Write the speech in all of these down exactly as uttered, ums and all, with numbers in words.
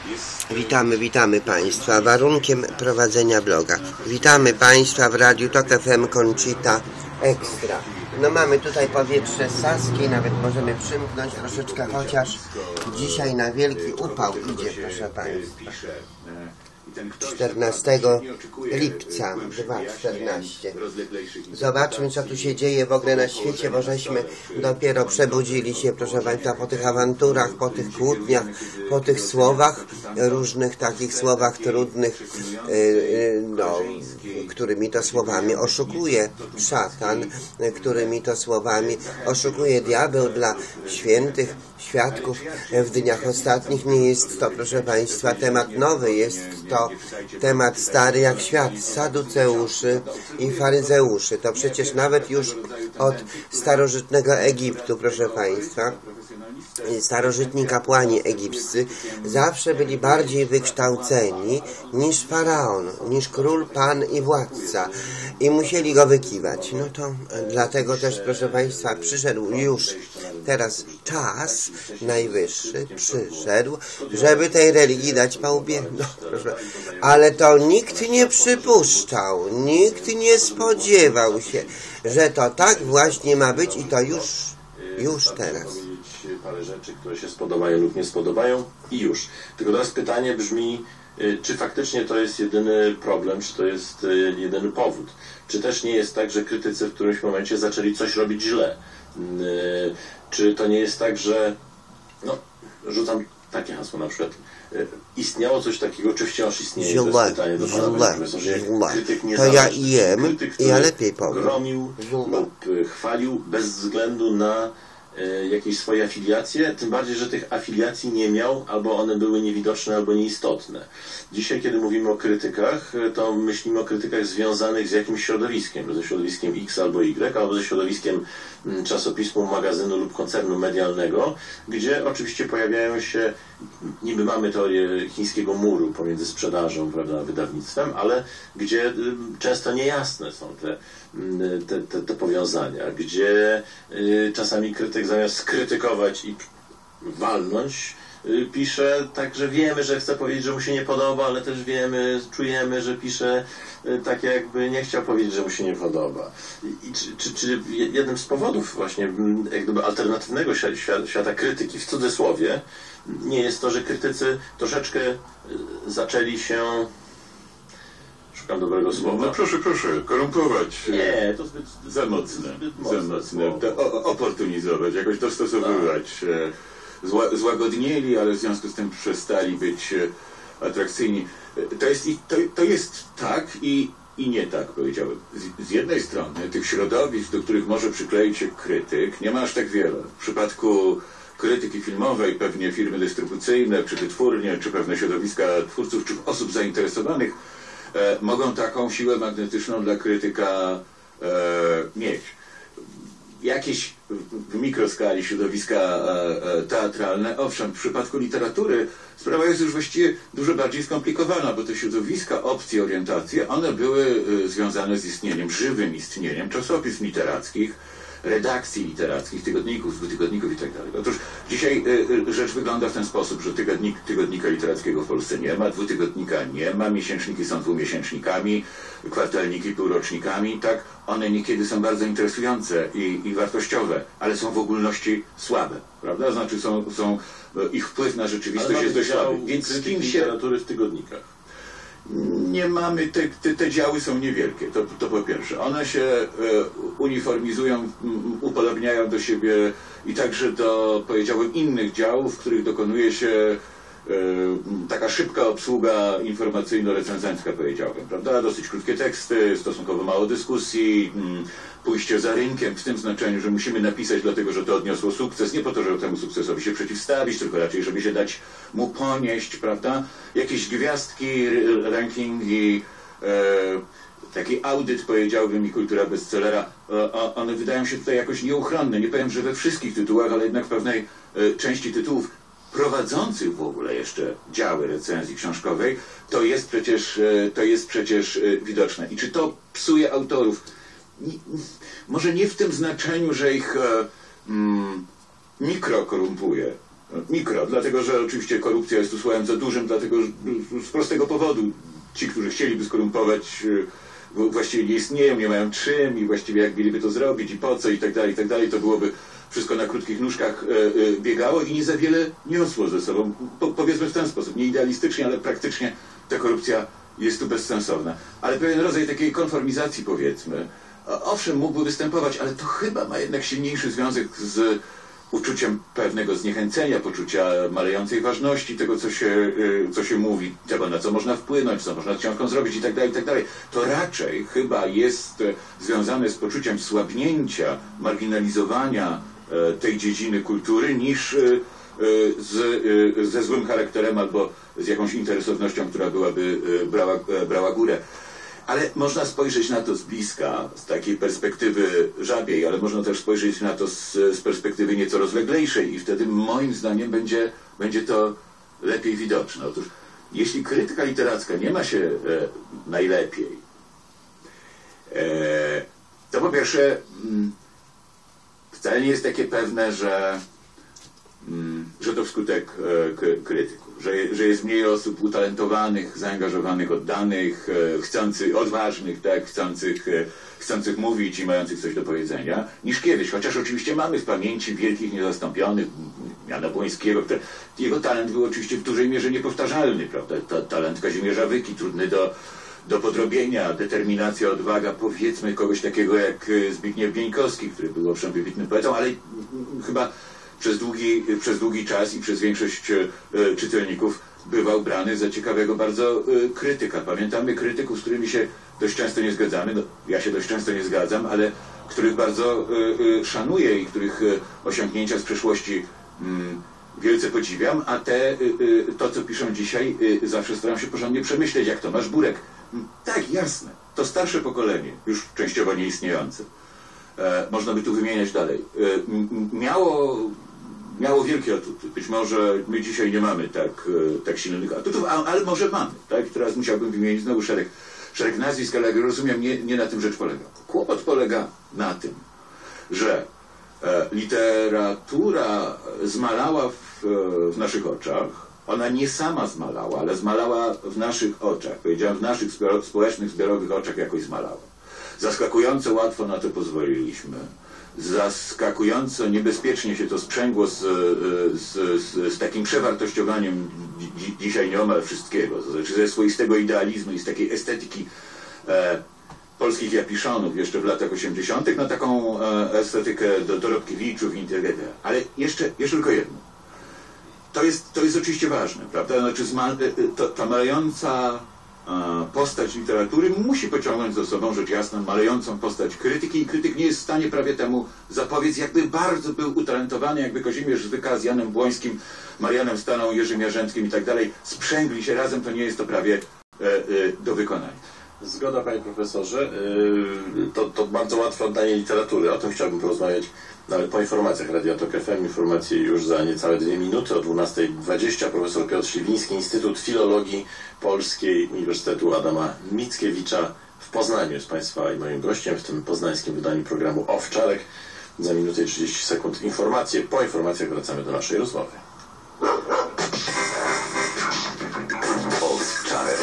Witamy, witamy Państwa. Warunkiem prowadzenia bloga. Witamy Państwa w Radiu Tok F M Conchita Extra. No mamy tutaj powietrze saskie, nawet możemy przymknąć troszeczkę, chociaż dzisiaj na wielki upał idzie, proszę Państwa. czternastego lipca dwa tysiące czternastego. Zobaczmy, co tu się dzieje w ogóle na świecie, bo żeśmy dopiero przebudzili się, proszę Państwa, po tych awanturach, po tych kłótniach, po tych słowach, różnych takich słowach trudnych, no, którymi to słowami oszukuje szatan, którymi to słowami oszukuje diabeł dla świętych świadków w dniach ostatnich. Nie jest to, proszę Państwa, temat nowy, jest to temat stary jak świat, saduceuszy i faryzeuszy. To przecież nawet już od starożytnego Egiptu, proszę Państwa, starożytni kapłani egipscy zawsze byli bardziej wykształceni niż faraon, niż król, pan i władca, i musieli go wykiwać. No to dlatego też, proszę Państwa, przyszedł już teraz czas najwyższy, przyszedł, żeby tej religii dać po łbie. No, proszę. Ale to nikt nie przypuszczał, nikt nie spodziewał się, że to tak właśnie ma być i to już, już teraz. Parę rzeczy, które się spodobają lub nie spodobają i już. Tylko teraz pytanie brzmi, czy faktycznie to jest jedyny problem, czy to jest jedyny powód? Czy też nie jest tak, że krytycy w którymś momencie zaczęli coś robić źle? Czy to nie jest tak, że, no, rzucam takie hasło na przykład, istniało coś takiego, czy wciąż istnieje? Źle, źle, źle. To ja jem krytyk, i ja lepiej powiem. Gromił lub chwalił bez względu na jakieś swoje afiliacje, tym bardziej, że tych afiliacji nie miał, albo one były niewidoczne, albo nieistotne. Dzisiaj, kiedy mówimy o krytykach, to myślimy o krytykach związanych z jakimś środowiskiem, ze środowiskiem X albo Y, albo ze środowiskiem czasopismu, magazynu lub koncernu medialnego, gdzie oczywiście pojawiają się, niby mamy teorię chińskiego muru pomiędzy sprzedażą, prawda, wydawnictwem, ale gdzie często niejasne są te, te, te, te powiązania, gdzie czasami krytyk zamiast skrytykować i walnąć, pisze tak, że wiemy, że chce powiedzieć, że mu się nie podoba, ale też wiemy, czujemy, że pisze tak, jakby nie chciał powiedzieć, że mu się nie podoba. I czy, czy, czy jednym z powodów właśnie jak gdyby alternatywnego świata, świata krytyki, w cudzysłowie, nie jest to, że krytycy troszeczkę zaczęli się... Szukam dobrego słowa. No proszę, proszę, korumpować. Nie, to zbyt... Za mocne, zbyt za mocne. To oportunizować, jakoś dostosowywać. Zła, złagodnieli, ale w związku z tym przestali być atrakcyjni. To jest, to, to jest tak i, i nie tak, powiedziałem. Z, z jednej strony tych środowisk, do których może przykleić się krytyk, nie ma aż tak wiele. W przypadku krytyki filmowej pewnie firmy dystrybucyjne, czy wytwórnie, czy pewne środowiska twórców, czy osób zainteresowanych e, mogą taką siłę magnetyczną dla krytyka e, mieć. Jakieś w mikroskali środowiska e, e, teatralne, owszem, w przypadku literatury sprawa jest już właściwie dużo bardziej skomplikowana, bo te środowiska, opcje, orientacje, one były e, związane z istnieniem, żywym istnieniem czasopism literackich, redakcji literackich, tygodników, dwutygodników i tak dalej. Otóż dzisiaj y, rzecz wygląda w ten sposób, że tygodnik, tygodnika literackiego w Polsce nie ma, dwutygodnika nie ma, miesięczniki są dwumiesięcznikami, kwartalniki półrocznikami, tak? One niekiedy są bardzo interesujące i, i wartościowe, ale są w ogólności słabe, prawda? Znaczy są, są ich wpływ na rzeczywistość jest dość słaby. Więc z kim się... literatury w tygodnikach? Nie mamy, te, te, te działy są niewielkie, to, to po pierwsze. One się e, uniformizują, m, upodobniają do siebie i także do, powiedziałbym, innych działów, w których dokonuje się e, taka szybka obsługa informacyjno-recenzencka, powiedziałbym, prawda? Dosyć krótkie teksty, stosunkowo mało dyskusji, m, pójście za rynkiem w tym znaczeniu, że musimy napisać dlatego, że to odniosło sukces, nie po to, żeby temu sukcesowi się przeciwstawić, tylko raczej, żeby się dać mu ponieść, prawda? Jakieś gwiazdki, rankingi, e, taki audyt, powiedziałbym, i kultura bestsellera, e, one wydają się tutaj jakoś nieuchronne. Nie powiem, że we wszystkich tytułach, ale jednak w pewnej e, części tytułów prowadzących w ogóle jeszcze działy recenzji książkowej, to jest przecież, e, to jest przecież e, widoczne. I czy to psuje autorów? Może nie w tym znaczeniu, że ich e, mm, mikro korumpuje, Mikro, dlatego że oczywiście korupcja jest tu słowem za dużym, dlatego że z prostego powodu ci, którzy chcieliby skorumpować, właściwie nie istnieją, nie mają czym i właściwie jak mieliby to zrobić i po co i tak dalej, i tak dalej, to byłoby wszystko na krótkich nóżkach biegało i nie za wiele niosło ze sobą. Po, powiedzmy w ten sposób, nie idealistycznie, ale praktycznie ta korupcja jest tu bezsensowna. Ale pewien rodzaj takiej konformizacji, powiedzmy, owszem, mógłby występować, ale to chyba ma jednak silniejszy związek z uczuciem pewnego zniechęcenia, poczucia malejącej ważności tego, co się, co się mówi, tego, na co można wpłynąć, co można z książką zrobić i tak dalej, i tak dalej. To raczej chyba jest związane z poczuciem słabnięcia, marginalizowania tej dziedziny kultury niż z, ze złym charakterem albo z jakąś interesownością, która byłaby brała, brała górę. Ale można spojrzeć na to z bliska, z takiej perspektywy żabiej, ale można też spojrzeć na to z, z perspektywy nieco rozleglejszej i wtedy moim zdaniem będzie, będzie to lepiej widoczne. Otóż jeśli krytyka literacka nie ma się e, najlepiej, e, to po pierwsze m, wcale nie jest takie pewne, że, m, że to wskutek e, krytyków. Że, że jest mniej osób utalentowanych, zaangażowanych, oddanych, e, chcących, odważnych, tak, chcących, e, chcących mówić i mających coś do powiedzenia, niż kiedyś. Chociaż oczywiście mamy w pamięci wielkich, niezastąpionych, Jana Błońskiego. Jego talent był oczywiście w dużej mierze niepowtarzalny, prawda? Ta, talent Kazimierza Wyki, trudny do, do podrobienia, determinacja, odwaga, powiedzmy kogoś takiego jak Zbigniew Bieńkowski, który był owszem wybitnym poetą, ale chyba Przez długi, przez długi czas i przez większość e, czytelników bywał brany za ciekawego bardzo e, krytyka. Pamiętamy krytyków, z którymi się dość często nie zgadzamy. No, ja się dość często nie zgadzam, ale których bardzo e, e, szanuję i których e, osiągnięcia z przeszłości mm, wielce podziwiam, a te, e, to co piszą dzisiaj e, zawsze staram się porządnie przemyśleć, jak Tomasz Burek. Tak, jasne, to starsze pokolenie, już częściowo nieistniejące. E, można by tu wymieniać dalej. E, miało Miało wielkie atuty. Być może my dzisiaj nie mamy tak, tak silnych atutów, ale może mamy. Tak? Teraz musiałbym wymienić znowu szereg, szereg nazwisk, ale jak rozumiem, nie, nie na tym rzecz polega. Kłopot polega na tym, że e, literatura zmalała w, w naszych oczach. Ona nie sama zmalała, ale zmalała w naszych oczach. Powiedziałem, w naszych społecznych, zbiorowych oczach jakoś zmalała. Zaskakująco łatwo na to pozwoliliśmy. Zaskakująco niebezpiecznie się to sprzęgło z, z, z, z takim przewartościowaniem dzi, dzisiaj nieomal wszystkiego, to znaczy ze swoistego idealizmu i z takiej estetyki e, polskich Japiszonów jeszcze w latach osiemdziesiątych na taką e, estetykę do Dorobkiewiczów i itd. Ale jeszcze, jeszcze tylko jedno. To jest, to jest oczywiście ważne, prawda? Znaczy zma, to, ta malejąca postać literatury musi pociągnąć za sobą, rzecz jasna, malejącą postać krytyki i krytyk nie jest w stanie prawie temu zapobiec, jakby bardzo był utalentowany, jakby Kazimierz Wyka z Janem Błońskim, Marianem Staną, Jerzym Jarzęckim i tak dalej sprzęgli się razem, to nie jest to prawie e, e, do wykonania. Zgoda, panie profesorze. To, to bardzo łatwe oddanie literatury. O tym chciałbym porozmawiać nawet po informacjach Radia Tok F M. Informacje już za niecałe dwie minuty o dwunasta dwadzieścia. Profesor Piotr Śliwiński, Instytut Filologii Polskiej Uniwersytetu Adama Mickiewicza w Poznaniu jest państwa i moim gościem w tym poznańskim wydaniu programu Owczarek. Za minutę i trzydzieści sekund informacje. Po informacjach wracamy do naszej rozmowy. Owczarek.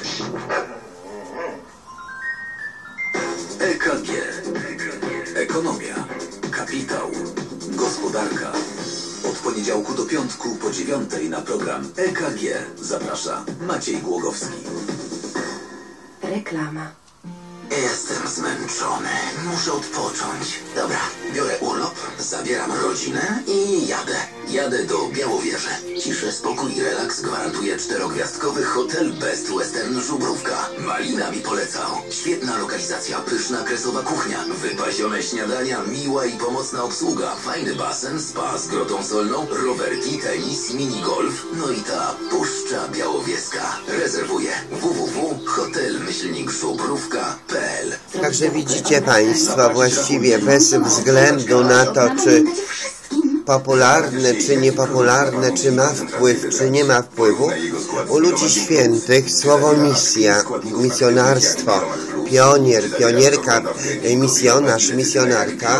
E K G. Ekonomia, kapitał, gospodarka. Od poniedziałku do piątku po dziewiątej na program E K G zaprasza Maciej Głogowski. Reklama. Jestem zmęczony. Muszę odpocząć. Dobra, biorę urlop, zabieram rodzinę i jadę. Jadę do Białowieży. Ciszę, spokój i relaks gwarantuje czterogwiazdkowy hotel Best Western Żubrówka. Malina mi polecał. Świetna lokalizacja, pyszna kresowa kuchnia, wypasione śniadania, miła i pomocna obsługa, fajny basen, spa z grotą solną, rowerki, tenis, minigolf, no i ta Puszcza Białowieska. Rezerwuję w w w kropka hotel myślnik żubrówka kropka p l. Także widzicie państwo, właściwie bez względu na to, czy popularne, czy niepopularne, czy ma wpływ, czy nie ma wpływu, u ludzi świętych słowo misja, misjonarstwo, pionier, pionierka, misjonarz, misjonarka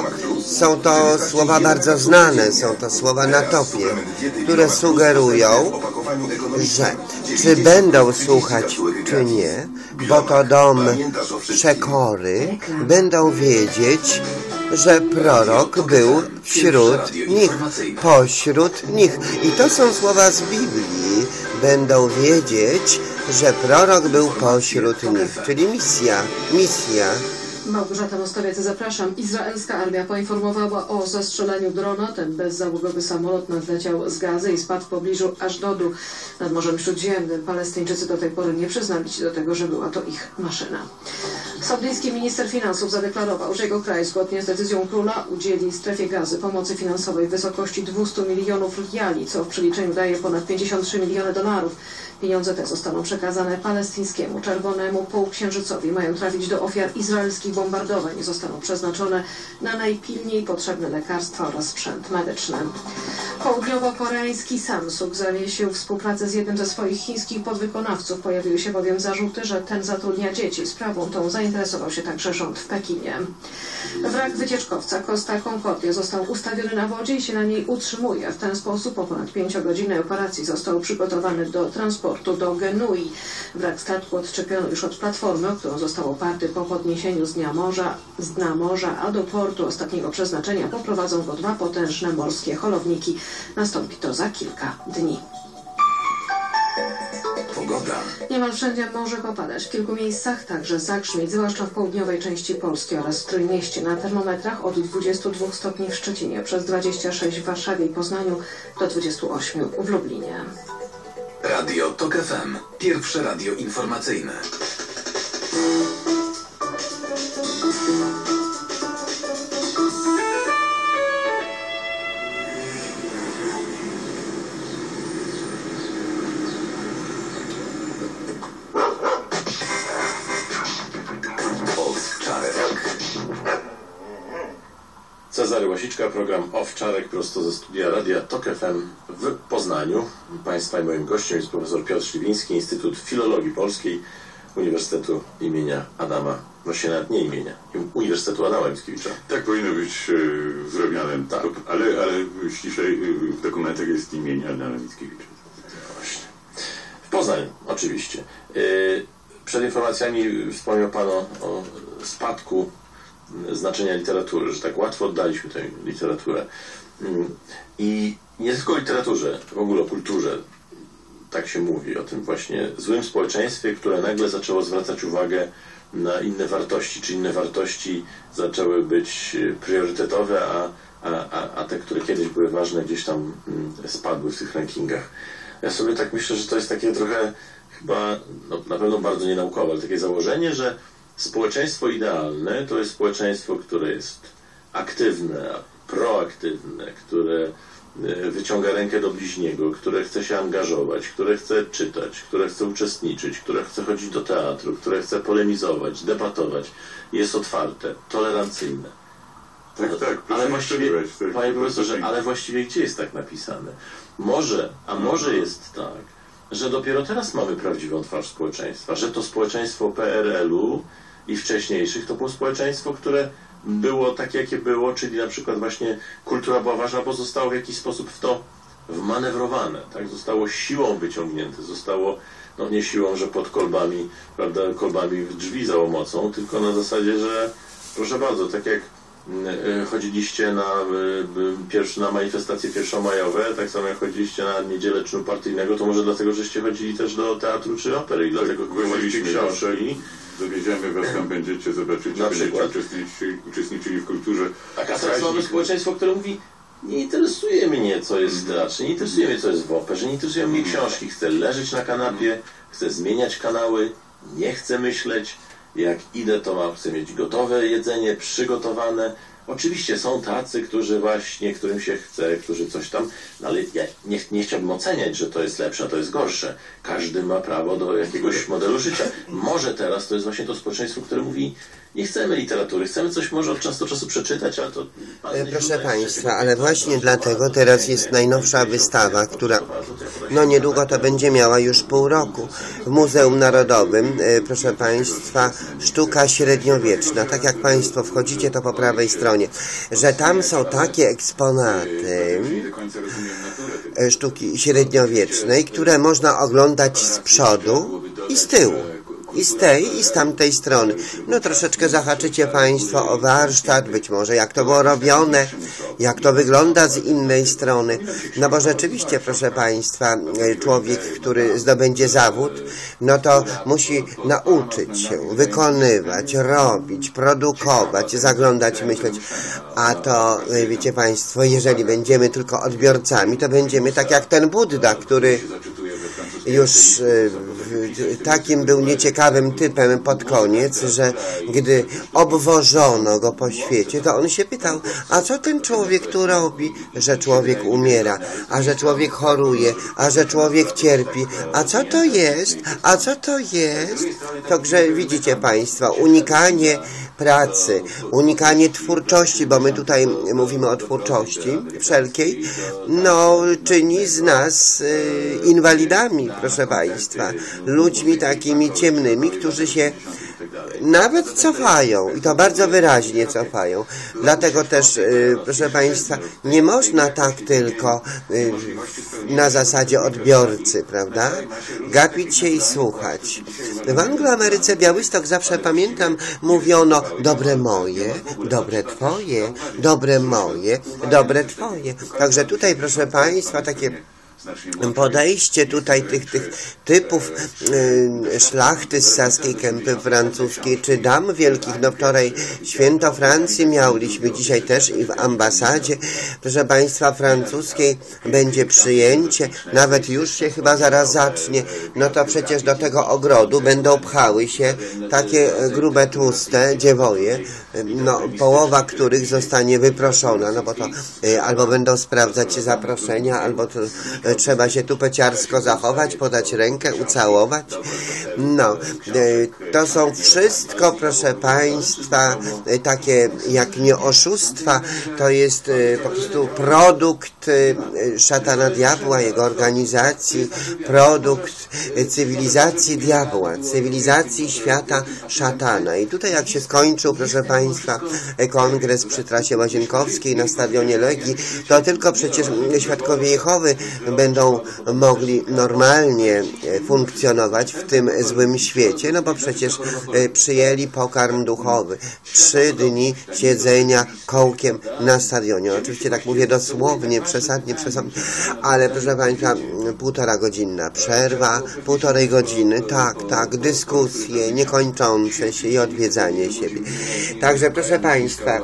Są to słowa bardzo znane, są to słowa na topie, które sugerują, że czy będą słuchać, czy nie, bo to dom przekory, będą wiedzieć, że prorok był wśród nich, pośród nich. I to są słowa z Biblii. Będą wiedzieć, że prorok był pośród nich, czyli misja, misja. Małgorzata Mostowiec, zapraszam. Izraelska armia poinformowała o zestrzeleniu drona. Ten bezzałogowy samolot nadleciał z Gazy i spadł w pobliżu Aszdodu nad Morzem Śródziemnym. Palestyńczycy do tej pory nie przyznali się do tego, że była to ich maszyna. Saudyjski minister finansów zadeklarował, że jego kraj zgodnie z decyzją króla udzieli strefie Gazy pomocy finansowej w wysokości dwieście milionów riali, co w przeliczeniu daje ponad pięćdziesiąt trzy miliony dolarów. Pieniądze te zostaną przekazane palestyńskiemu Czerwonemu Półksiężycowi. Mają trafić do ofiar izraelskich bombardowań i zostaną przeznaczone na najpilniej potrzebne lekarstwa oraz sprzęt medyczny. Południowo-koreański Samsung zawiesił współpracę z jednym ze swoich chińskich podwykonawców. Pojawiły się bowiem zarzuty, że ten zatrudnia dzieci. Sprawą tą zainteresował się także rząd w Pekinie. Wrak wycieczkowca Costa Concordia został ustawiony na wodzie i się na niej utrzymuje. W ten sposób po ponad pięciogodzinnej operacji został przygotowany do transportu do Genui. Wrak statku odczepiono już od platformy, o którą został oparty po podniesieniu z dnia morza, z dna morza, a do portu ostatniego przeznaczenia poprowadzą go dwa potężne morskie holowniki. Nastąpi to za kilka dni. Pogoda. Niemal wszędzie może popadać. W kilku miejscach także zagrzmieć, zwłaszcza w południowej części Polski oraz w Trójmieście. Na termometrach od dwudziestu dwóch stopni w Szczecinie, przez dwadzieścia sześć w Warszawie i Poznaniu, do dwudziestu ośmiu w Lublinie. Radio Tok F M. Pierwsze radio informacyjne. Cezary Łasiczka, program Owczarek prosto ze studia Radia Tok F M w Poznaniu. Państwa i moim gościem jest profesor Piotr Śliwiński, Instytut Filologii Polskiej Uniwersytetu imienia Adama, właśnie nawet nie imienia, Uniwersytetu Adama Mickiewicza. Tak powinno być e, zrobione, tak. ale, ale ściślej w dokumentach jest imienia Adama Mickiewicza. Właśnie. W Poznaniu, oczywiście. Yy, przed informacjami wspomniał Pan o, o spadku znaczenia literatury, że tak łatwo oddaliśmy tę literaturę. I nie tylko o literaturze, w ogóle o kulturze. Tak się mówi, o tym właśnie złym społeczeństwie, które nagle zaczęło zwracać uwagę na inne wartości, czy inne wartości zaczęły być priorytetowe, a, a, a te, które kiedyś były ważne, gdzieś tam spadły w tych rankingach. Ja sobie tak myślę, że to jest takie trochę chyba, no, na pewno bardzo nienaukowe, ale takie założenie, że społeczeństwo idealne to jest społeczeństwo, które jest aktywne, proaktywne, które wyciąga rękę do bliźniego, które chce się angażować, które chce czytać, które chce uczestniczyć, które chce chodzić do teatru, które chce polemizować, debatować, jest otwarte, tolerancyjne. Tak, no, tak, ale właściwie, tak, panie profesorze, ale właściwie gdzie jest tak napisane? Może, a może jest tak, że dopiero teraz mamy prawdziwą twarz społeczeństwa, że to społeczeństwo P R L-u i wcześniejszych to było społeczeństwo, które było takie, jakie było, czyli na przykład właśnie kultura była ważna, bo zostało w jakiś sposób w to wmanewrowane, tak? Zostało siłą wyciągnięte, zostało, no nie siłą, że pod kolbami, prawda, kolbami w drzwi za łomocą, tylko na zasadzie, że proszę bardzo, tak jak chodziliście na, pierwszy, na manifestacje pierwszomajowe, tak samo jak chodziliście na niedzielę czynu partyjnego, to może dlatego, żeście chodzili też do teatru czy opery i dlatego kupowaliście książki. Dowiedziemy was, tam będziecie, zobaczycie, na będziecie przykład uczestniczyli, uczestniczyli w kulturze. Tak, a teraz mamy społeczeństwo, które mówi, nie interesuje mnie, co jest w teatrze, nie interesuje mnie, co jest w operze, nie interesują mnie książki, chcę leżeć na kanapie, chcę zmieniać kanały, nie chcę myśleć. Jak idę, to mam, chcę mieć gotowe jedzenie, przygotowane. Oczywiście są tacy, którzy właśnie, którym się chce, którzy coś tam, no ale ja nie, nie chciałbym oceniać, że to jest lepsze, a to jest gorsze. Każdy ma prawo do jakiegoś modelu życia. Może teraz to jest właśnie to społeczeństwo, które mówi, nie chcemy literatury, chcemy coś może od czasu do czasu przeczytać, ale to... Proszę Państwa, ale właśnie dlatego teraz jest najnowsza wystawa, która no niedługo to będzie miała już pół roku. W Muzeum Narodowym, proszę Państwa, sztuka średniowieczna. Tak jak Państwo wchodzicie, to po prawej stronie stronie, że tam są takie eksponaty sztuki średniowiecznej, które można oglądać z przodu i z tyłu. I z tej, i z tamtej strony. No troszeczkę zahaczycie Państwo o warsztat, być może jak to było robione, jak to wygląda z innej strony. No bo rzeczywiście, proszę Państwa, człowiek, który zdobędzie zawód, no to musi nauczyć się wykonywać, robić, produkować, zaglądać, myśleć. A to, wiecie Państwo, jeżeli będziemy tylko odbiorcami, to będziemy tak jak ten Budda, który już takim był nieciekawym typem pod koniec, że gdy obwożono go po świecie, to on się pytał, a co ten człowiek tu robi? Że człowiek umiera, a że człowiek choruje, a że człowiek cierpi. A co to jest? A co to jest? Także widzicie Państwo, unikanie pracy, unikanie twórczości, bo my tutaj mówimy o twórczości wszelkiej, no czyni z nas y, inwalidami, proszę Państwa, ludźmi takimi ciemnymi, którzy się nawet cofają i to bardzo wyraźnie cofają. Dlatego też, y, proszę Państwa, nie można tak tylko y, na zasadzie odbiorcy, prawda? Gapić się i słuchać. W Angloameryce Białystok zawsze pamiętam mówiono dobre moje, dobre twoje, dobre moje, dobre twoje. Także tutaj, proszę Państwa, takie podejście tutaj tych, tych typów y, szlachty z saskiej kępy francuskiej, czy dam wielkich, no wczoraj święto Francji miałyśmy, dzisiaj też i w ambasadzie, proszę Państwa, francuskiej będzie przyjęcie, nawet już się chyba zaraz zacznie, no to przecież do tego ogrodu będą pchały się takie grube, tłuste dziewoje, no połowa których zostanie wyproszona, no bo to y, albo będą sprawdzać zaproszenia, albo to y, trzeba się tu peciarsko zachować, podać rękę, ucałować. No, to są wszystko, proszę Państwa, takie jak nie oszustwa, to jest po prostu produkt szatana diabła, jego organizacji, produkt cywilizacji diabła, cywilizacji świata szatana. I tutaj jak się skończył, proszę Państwa, kongres przy trasie Łazienkowskiej na stadionie Legii, to tylko przecież Świadkowie Jehowy będą mogli normalnie funkcjonować w tym złym świecie, no bo przecież przyjęli pokarm duchowy. Trzy dni siedzenia kołkiem na stadionie. Oczywiście tak mówię dosłownie, przesadnie, przesadnie, ale proszę Państwa, półtora godzinna przerwa, półtorej godziny, tak, tak, dyskusje niekończące się i odwiedzanie siebie. Także proszę Państwa,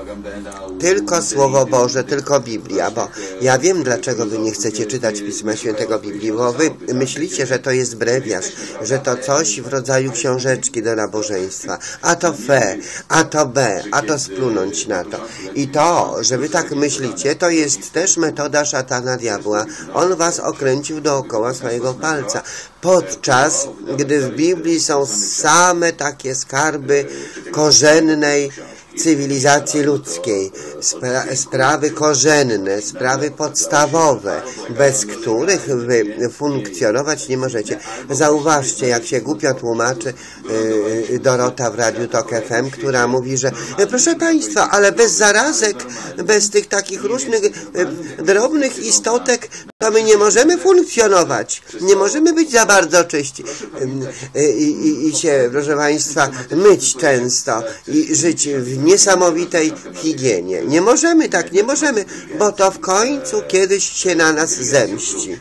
tylko Słowo Boże, tylko Biblia, bo ja wiem, dlaczego Wy nie chcecie czytać Pisma Świętego Biblii, bo Wy myślicie, że to jest brewiarz, że to coś w rodzaju książeczki do nabożeństwa, a to fe, a to b, a to splunąć na to. I to, że Wy tak myślicie, to jest też metoda szatana diabła. On Was okręcił dookoła swojego palca, podczas gdy w Biblii są same takie skarby korzennej cywilizacji ludzkiej, spra sprawy korzenne, sprawy podstawowe, bez których Wy funkcjonować nie możecie. Zauważcie, jak się głupio tłumaczy yy, Dorota w Radiu Tok F M, która mówi, że proszę Państwa, ale bez zarazek, bez tych takich różnych yy, drobnych istotek, to my nie możemy funkcjonować. Nie możemy być za bardzo czyści. Yy, yy, yy, I się, proszę Państwa, myć często i żyć w niesamowitej higienie. Nie możemy tak, nie możemy, bo to w końcu kiedyś się na nas zemści.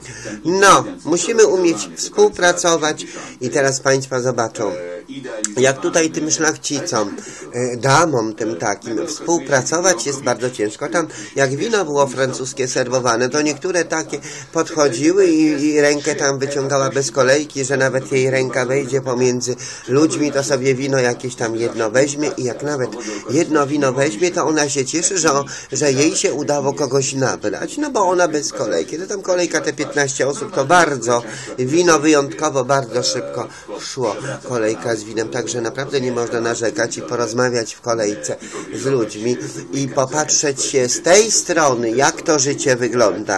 No, musimy umieć współpracować i teraz Państwo zobaczą, jak tutaj tym szlachcicom, damom tym takim współpracować jest bardzo ciężko. Tam jak wino było francuskie serwowane, to niektóre takie podchodziły i, i rękę tam wyciągała bez kolejki, że nawet jej ręka wejdzie pomiędzy ludźmi, to sobie wino jakieś tam jedno weźmie i jak nawet jedno wino weźmie, to ona się cieszy, że, że jej się udało kogoś nabrać, no bo ona bez kolejki. To tam kolejka te piętnaście osób, to bardzo, wino wyjątkowo bardzo szybko szło, kolejka z winem, także naprawdę nie można narzekać i porozmawiać w kolejce z ludźmi i popatrzeć się z tej strony, jak to życie wygląda.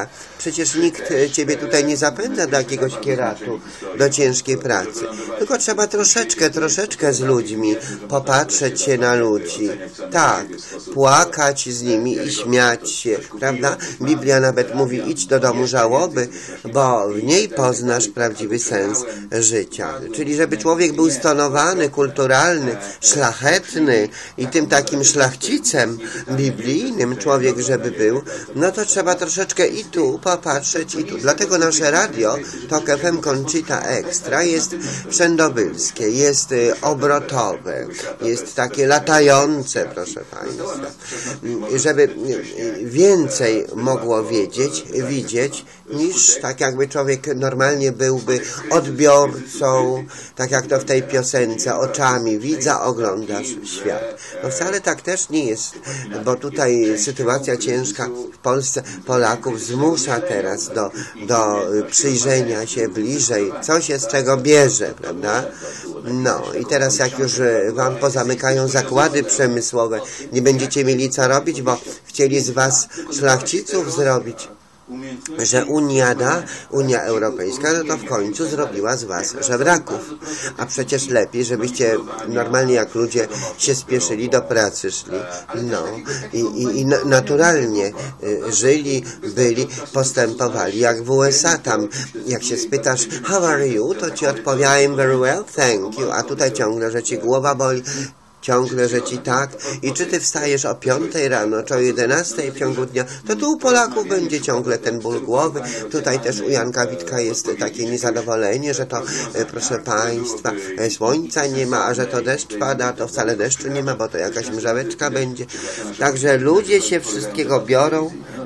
Przecież nikt ciebie tutaj nie zapędza do jakiegoś kieratu, do ciężkiej pracy. Tylko trzeba troszeczkę, troszeczkę z ludźmi popatrzeć się na ludzi. Tak, płakać z nimi i śmiać się, prawda? Biblia nawet mówi, idź do domu żałoby, bo w niej poznasz prawdziwy sens życia. Czyli żeby człowiek był stonowany, kulturalny, szlachetny i tym takim szlachcicem biblijnym człowiek, żeby był, no to trzeba troszeczkę i tu popatrzeć, i tu. Dlatego nasze radio, Tok F M Conchita Extra, jest wszędobylskie, jest obrotowe, jest takie latające, proszę Państwa. Żeby więcej mogło wiedzieć, widzieć, niż tak jakby człowiek normalnie byłby odbiorcą, tak jak to w tej piosence, oczami widza oglądasz świat. No wcale tak też nie jest, bo tutaj sytuacja ciężka w Polsce Polaków zmusza teraz do, do przyjrzenia się bliżej, co się z czego bierze, prawda? No i teraz jak już wam pozamykają zakłady przemysłowe, nie będziecie mieli co robić, bo chcieli z was szlachciców zrobić, że Unia da, Unia Europejska, no to w końcu zrobiła z was żebraków. A przecież lepiej, żebyście normalnie jak ludzie się spieszyli, do pracy szli, no i, i, i naturalnie żyli, byli, postępowali jak w U S A. Tam jak się spytasz how are you, to ci odpowiadam very well, thank you, a tutaj ciągle, że ci głowa boli, ciągle, że ci tak. I czy ty wstajesz o piątej rano, czy o jedenastej w ciągu dnia, to tu u Polaków będzie ciągle ten ból głowy. Tutaj też u Janka Witka jest takie niezadowolenie, że to, proszę Państwa, słońca nie ma, a że to deszcz pada, to wcale deszczu nie ma, bo to jakaś mrzaweczka będzie. Także ludzie się wszystkiego biorą,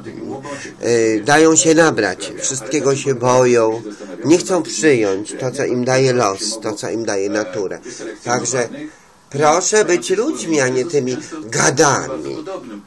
yy, dają się nabrać, wszystkiego się boją, nie chcą przyjąć to, co im daje los, to, co im daje natura. Także proszę być ludźmi, a nie tymi gadami.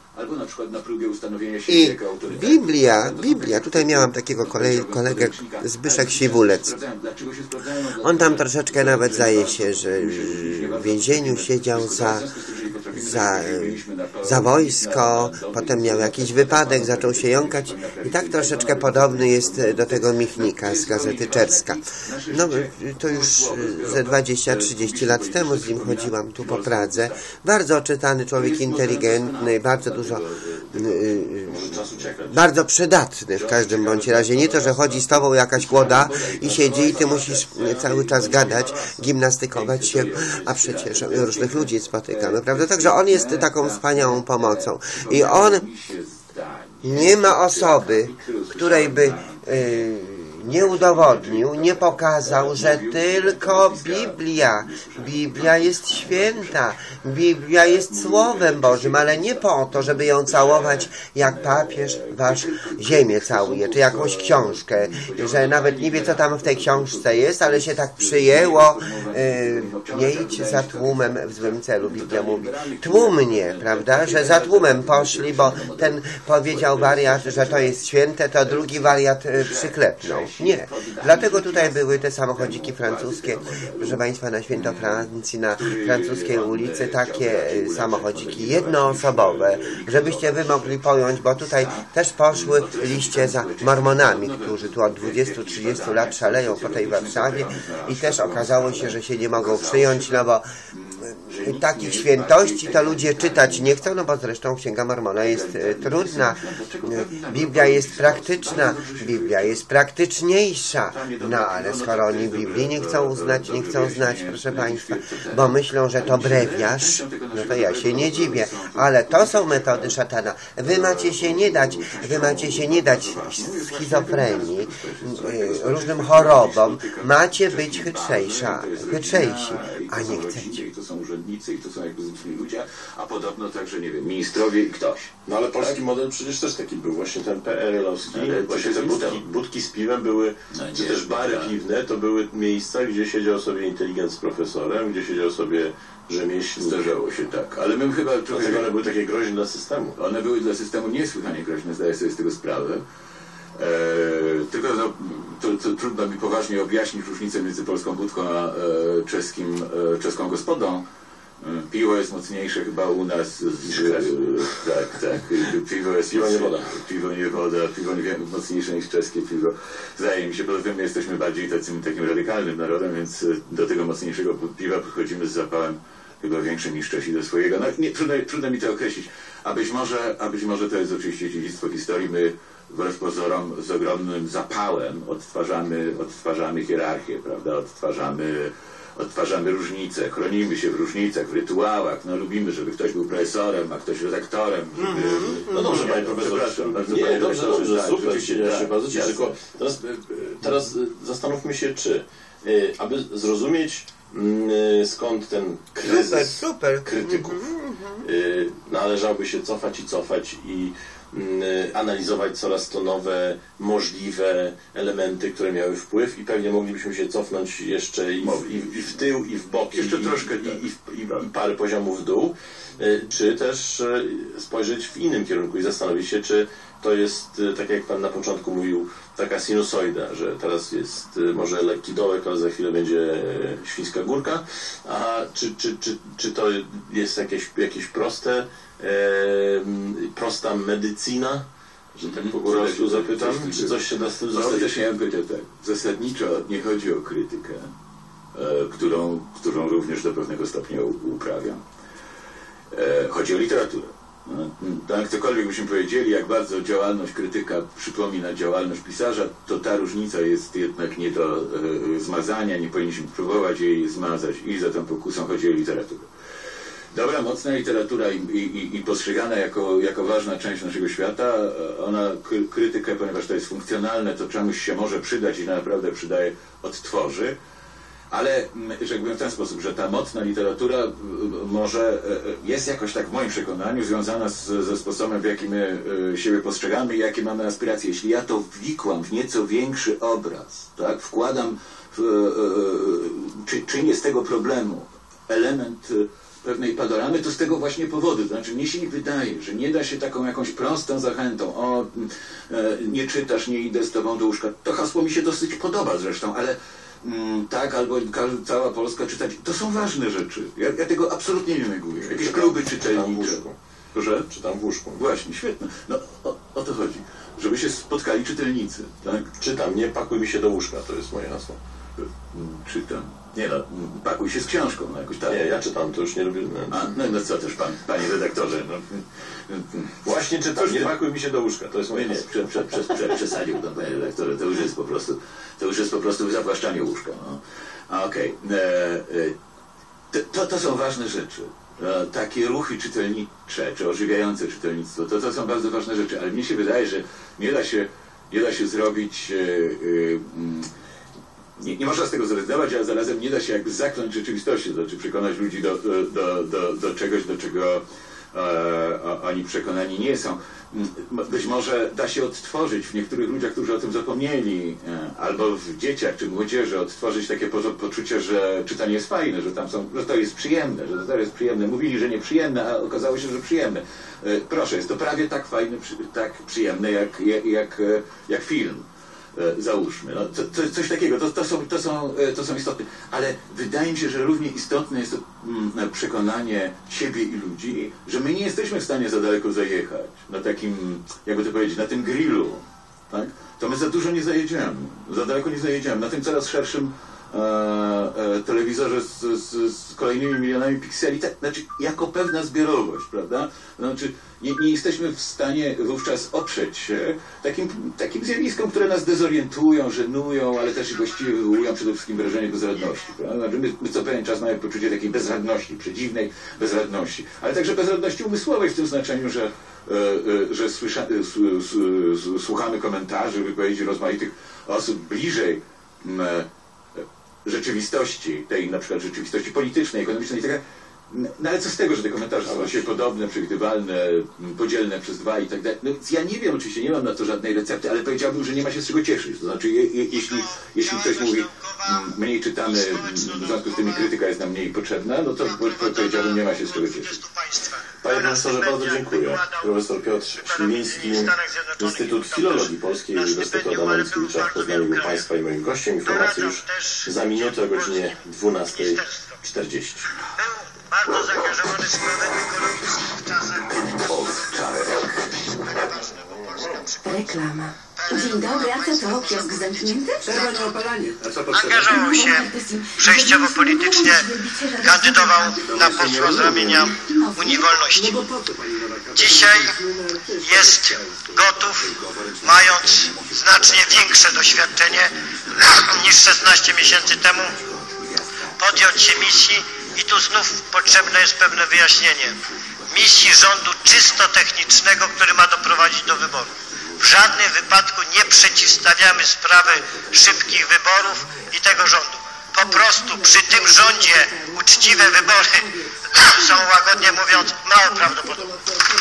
I Biblia, Biblia, tutaj miałam takiego kolegę, Zbyszek Siwulec. On tam troszeczkę nawet zdaje się, że w więzieniu siedział za, za, za wojsko, potem miał jakiś wypadek, zaczął się jąkać i tak troszeczkę podobny jest do tego Michnika z Gazety Czerska. No to już ze dwadzieścia trzydzieści lat temu z nim chodziłam tu po Pradze. Bardzo oczytany człowiek, inteligentny, bardzo dużo bardzo przydatny w każdym bądź razie. Nie to, że chodzi z tobą jakaś głoda i siedzi i ty musisz cały czas gadać, gimnastykować się, a przecież różnych ludzi spotykamy, prawda? Także on jest taką wspaniałą pomocą. I on nie ma osoby, której by yy, nie udowodnił, nie pokazał, że tylko Biblia, Biblia jest święta, Biblia jest Słowem Bożym, ale nie po to, żeby ją całować jak papież wasz ziemię całuje, czy jakąś książkę, że nawet nie wie, co tam w tej książce jest, ale się tak przyjęło, yy, nie idź za tłumem w złym celu, Biblia mówi. Tłumnie, prawda, że za tłumem poszli, bo ten powiedział wariat, że to jest święte, to drugi wariat yy, przyklepnął. Nie. Dlatego tutaj były te samochodziki francuskie, proszę Państwa, na Święto Francji, na francuskiej ulicy, takie samochodziki jednoosobowe, żebyście wy mogli pojąć, bo tutaj też poszły liście za mormonami, którzy tu od dwudziestu trzydziestu lat szaleją po tej Warszawie i też okazało się, że się nie mogą przyjąć, no bo takich świętości to ludzie czytać nie chcą, no bo zresztą Księga Mormona jest e, trudna, Biblia jest praktyczna, Biblia jest praktyczniejsza, no ale skoro oni Biblii nie chcą uznać, nie chcą znać, proszę Państwa, bo myślą, że to brewiarz, no to ja się nie dziwię, ale to są metody szatana. Wy macie się nie dać, wy macie się nie dać schizofrenii, e, różnym chorobom, macie być chytrzejsza, chytrzejsi, a nie chcecie. I to są urzędnicy, i to są jakby zwykli ludzie, a podobno także, nie wiem, ministrowie i ktoś. No ale polski tak? Model przecież też taki był, właśnie ten P R L-owski, właśnie te budki, budki z piwem były, no, czy też bary tak. piwne, to były miejsca, gdzie siedział sobie inteligent z profesorem, gdzie siedział sobie rzemieślnik. Zdarzało się tak, ale my chyba... Dlatego one były takie groźne dla systemu. One były dla systemu niesłychanie groźne, zdaję sobie z tego sprawę. Eee, tylko no, to, to trudno mi poważnie objaśnić różnicę między polską budką a e, czeskim, e, czeską gospodą, Piwo jest mocniejsze chyba u nas. Z, tak, tak. Piwo jest piwo nie woda. Piwo nie woda, piwo nie mocniejsze niż czeskie piwo. Zdaje mi się, poza tym my jesteśmy bardziej takim, takim radykalnym narodem, więc do tego mocniejszego piwa podchodzimy z zapałem chyba większym niż Czesi do swojego. No nie, trudno, trudno mi to określić. A być może, a być może to jest oczywiście dziedzictwo historii. My wbrew pozorom z ogromnym zapałem odtwarzamy, odtwarzamy hierarchię, prawda? Odtwarzamy Odtwarzamy różnice, chronimy się w różnicach, w rytuałach. No lubimy, żeby ktoś był profesorem, a ktoś redaktorem. Żeby... Mm -hmm. No dobrze, panie profesorze. Bardzo nie, panie dobrze, dobrze, tak, super. Ja się tak, bardzo cieszę. Tylko teraz, teraz zastanówmy się, czy aby zrozumieć skąd ten kryzys super, super. krytyków, mm -hmm. należałoby się cofać i cofać i analizować coraz to nowe, możliwe elementy, które miały wpływ i pewnie moglibyśmy się cofnąć jeszcze i w, i, i w tył, i w bok, jeszcze i, troszkę, i, i, i, i parę poziomów w dół, czy też spojrzeć w innym kierunku i zastanowić się, czy to jest, tak jak Pan na początku mówił, taka sinusoida, że teraz jest może lekki dołek, ale za chwilę będzie świńska górka, a czy, czy, czy, czy to jest jakieś, jakieś proste, e, prosta medycyna, że tak po prostu zapytam, coś, czy coś się da z tym zrobić? Ja bym powiedział tak, zasadniczo nie chodzi o krytykę, e, którą, którą również do pewnego stopnia uprawiam. E, chodzi o literaturę. No, tak, cokolwiek byśmy powiedzieli, jak bardzo działalność krytyka przypomina działalność pisarza, to ta różnica jest jednak nie do e, zmazania, nie powinniśmy próbować jej zmazać i za tą pokusą chodzi o literaturę. Dobra, mocna literatura i, i, i postrzegana jako, jako ważna część naszego świata, ona krytykę, ponieważ to jest funkcjonalne, to czemuś się może przydać i naprawdę przydaje, odtworzy. Ale, że jakby w ten sposób, że ta mocna literatura może jest jakoś tak w moim przekonaniu związana z, ze sposobem, w jaki my siebie postrzegamy i jakie mamy aspiracje. Jeśli ja to wikłam w nieco większy obraz, tak, wkładam, w, czy, czynię z tego problemu element pewnej panoramy, to z tego właśnie powodu. To znaczy, mnie się wydaje, że nie da się taką jakąś prostą zachętą, o, nie czytasz, nie idę z tobą do łóżka. To hasło mi się dosyć podoba zresztą, ale tak, albo cała Polska czytać, to są ważne rzeczy. Ja, ja tego absolutnie nie neguję. Jakieś kluby czytelnicze. Proszę? Czytam w łóżku. Właśnie, świetne. No, o, o to chodzi. Żeby się spotkali czytelnicy, tak? Czytam, nie pakuj mi się do łóżka, to jest moje hasło. Czytam. Nie no, pakuj się z książką, no jakoś tak. Nie, ja czytam, to już nie lubię. No, A, no, no co też pan, panie redaktorze, no. Właśnie czytam, nie pakuj mi się do łóżka, to jest moje nie, hasło. Nie, prze, prze, prze, przesadził pan, panie redaktorze, to już jest po prostu, to już jest po prostu zawłaszczanie łóżka, no. Okej. Okay. To, to są ważne rzeczy. Takie ruchy czytelnicze, czy ożywiające czytelnictwo, to, to są bardzo ważne rzeczy, ale mnie się wydaje, że nie da się, nie da się zrobić... Yy, yy, Nie, nie można z tego zrezygnować, ale zarazem nie da się jakby zakląć rzeczywistości, to znaczy przekonać ludzi do, do, do, do czegoś, do czego e, oni przekonani nie są. Być może da się odtworzyć w niektórych ludziach, którzy o tym zapomnieli, e, albo w dzieciach czy młodzieży odtworzyć takie po, poczucie, że czytanie jest fajne, że tam są, że to jest przyjemne, że to jest przyjemne. Mówili, że nieprzyjemne, a okazało się, że przyjemne. E, proszę, jest to prawie tak fajne, przy, tak przyjemne jak, jak, jak, jak film. Załóżmy, no, to, to, coś takiego, to, to, są, to, są, to są istotne, ale wydaje mi się, że równie istotne jest to mm, przekonanie siebie i ludzi, że my nie jesteśmy w stanie za daleko zajechać na takim, jakby to powiedzieć, na tym grillu, tak? To my za dużo nie zajedziemy, za daleko nie zajedziemy, na tym coraz szerszym e, e, telewizorze z, z, z kolejnymi milionami pikseli, tak, znaczy jako pewna zbiorowość, prawda? Znaczy nie, nie jesteśmy w stanie wówczas oprzeć się takim, takim zjawiskom, które nas dezorientują, żenują, ale też i właściwie wywołują przede wszystkim wrażenie bezradności. Znaczy my, my co pewien czas mamy poczucie takiej bezradności, przedziwnej bezradności, ale także bezradności umysłowej w tym znaczeniu, że, e, e, że słysza, e, s, s, s, słuchamy komentarzy, wypowiedzi rozmaitych osób bliżej e, rzeczywistości, tej na przykład rzeczywistości politycznej, ekonomicznej i tak dalej. No ale co z tego, że te komentarze są się podobne, przewidywalne, podzielne przez dwa i tak dalej. No, ja nie wiem, oczywiście nie mam na to żadnej recepty, ale powiedziałbym, że nie ma się z czego cieszyć. To znaczy, je, je, jeśli, jeśli ktoś mówi, mniej czytamy, w związku z tym krytyka jest nam mniej potrzebna, no to powiedziałbym, nie ma się z czego cieszyć. Panie profesorze, bardzo dziękuję. Profesor Piotr Śliwiński, Instytut Filologii Polskiej Uniwersytetu Adama Mickiewicza w Poznaniu był Państwa i moim gościem. Informacje już za minutę o godzinie dwunastej czterdzieści. bardzo zaangażowany w sprawy ekologiczne w czasach, Reklama. Dzień dobry, a co to? Kiosk zamknięty? angażował się przejściowo politycznie, kandydował na posła z ramienia Unii Wolności. Dzisiaj jest gotów, mając znacznie większe doświadczenie niż szesnaście miesięcy temu, podjąć się misji i tu znów potrzebne jest pewne wyjaśnienie. Misji rządu czysto technicznego, który ma doprowadzić do wyborów. W żadnym wypadku nie przeciwstawiamy sprawy szybkich wyborów i tego rządu. Po prostu przy tym rządzie uczciwe wybory są, łagodnie mówiąc, mało prawdopodobne.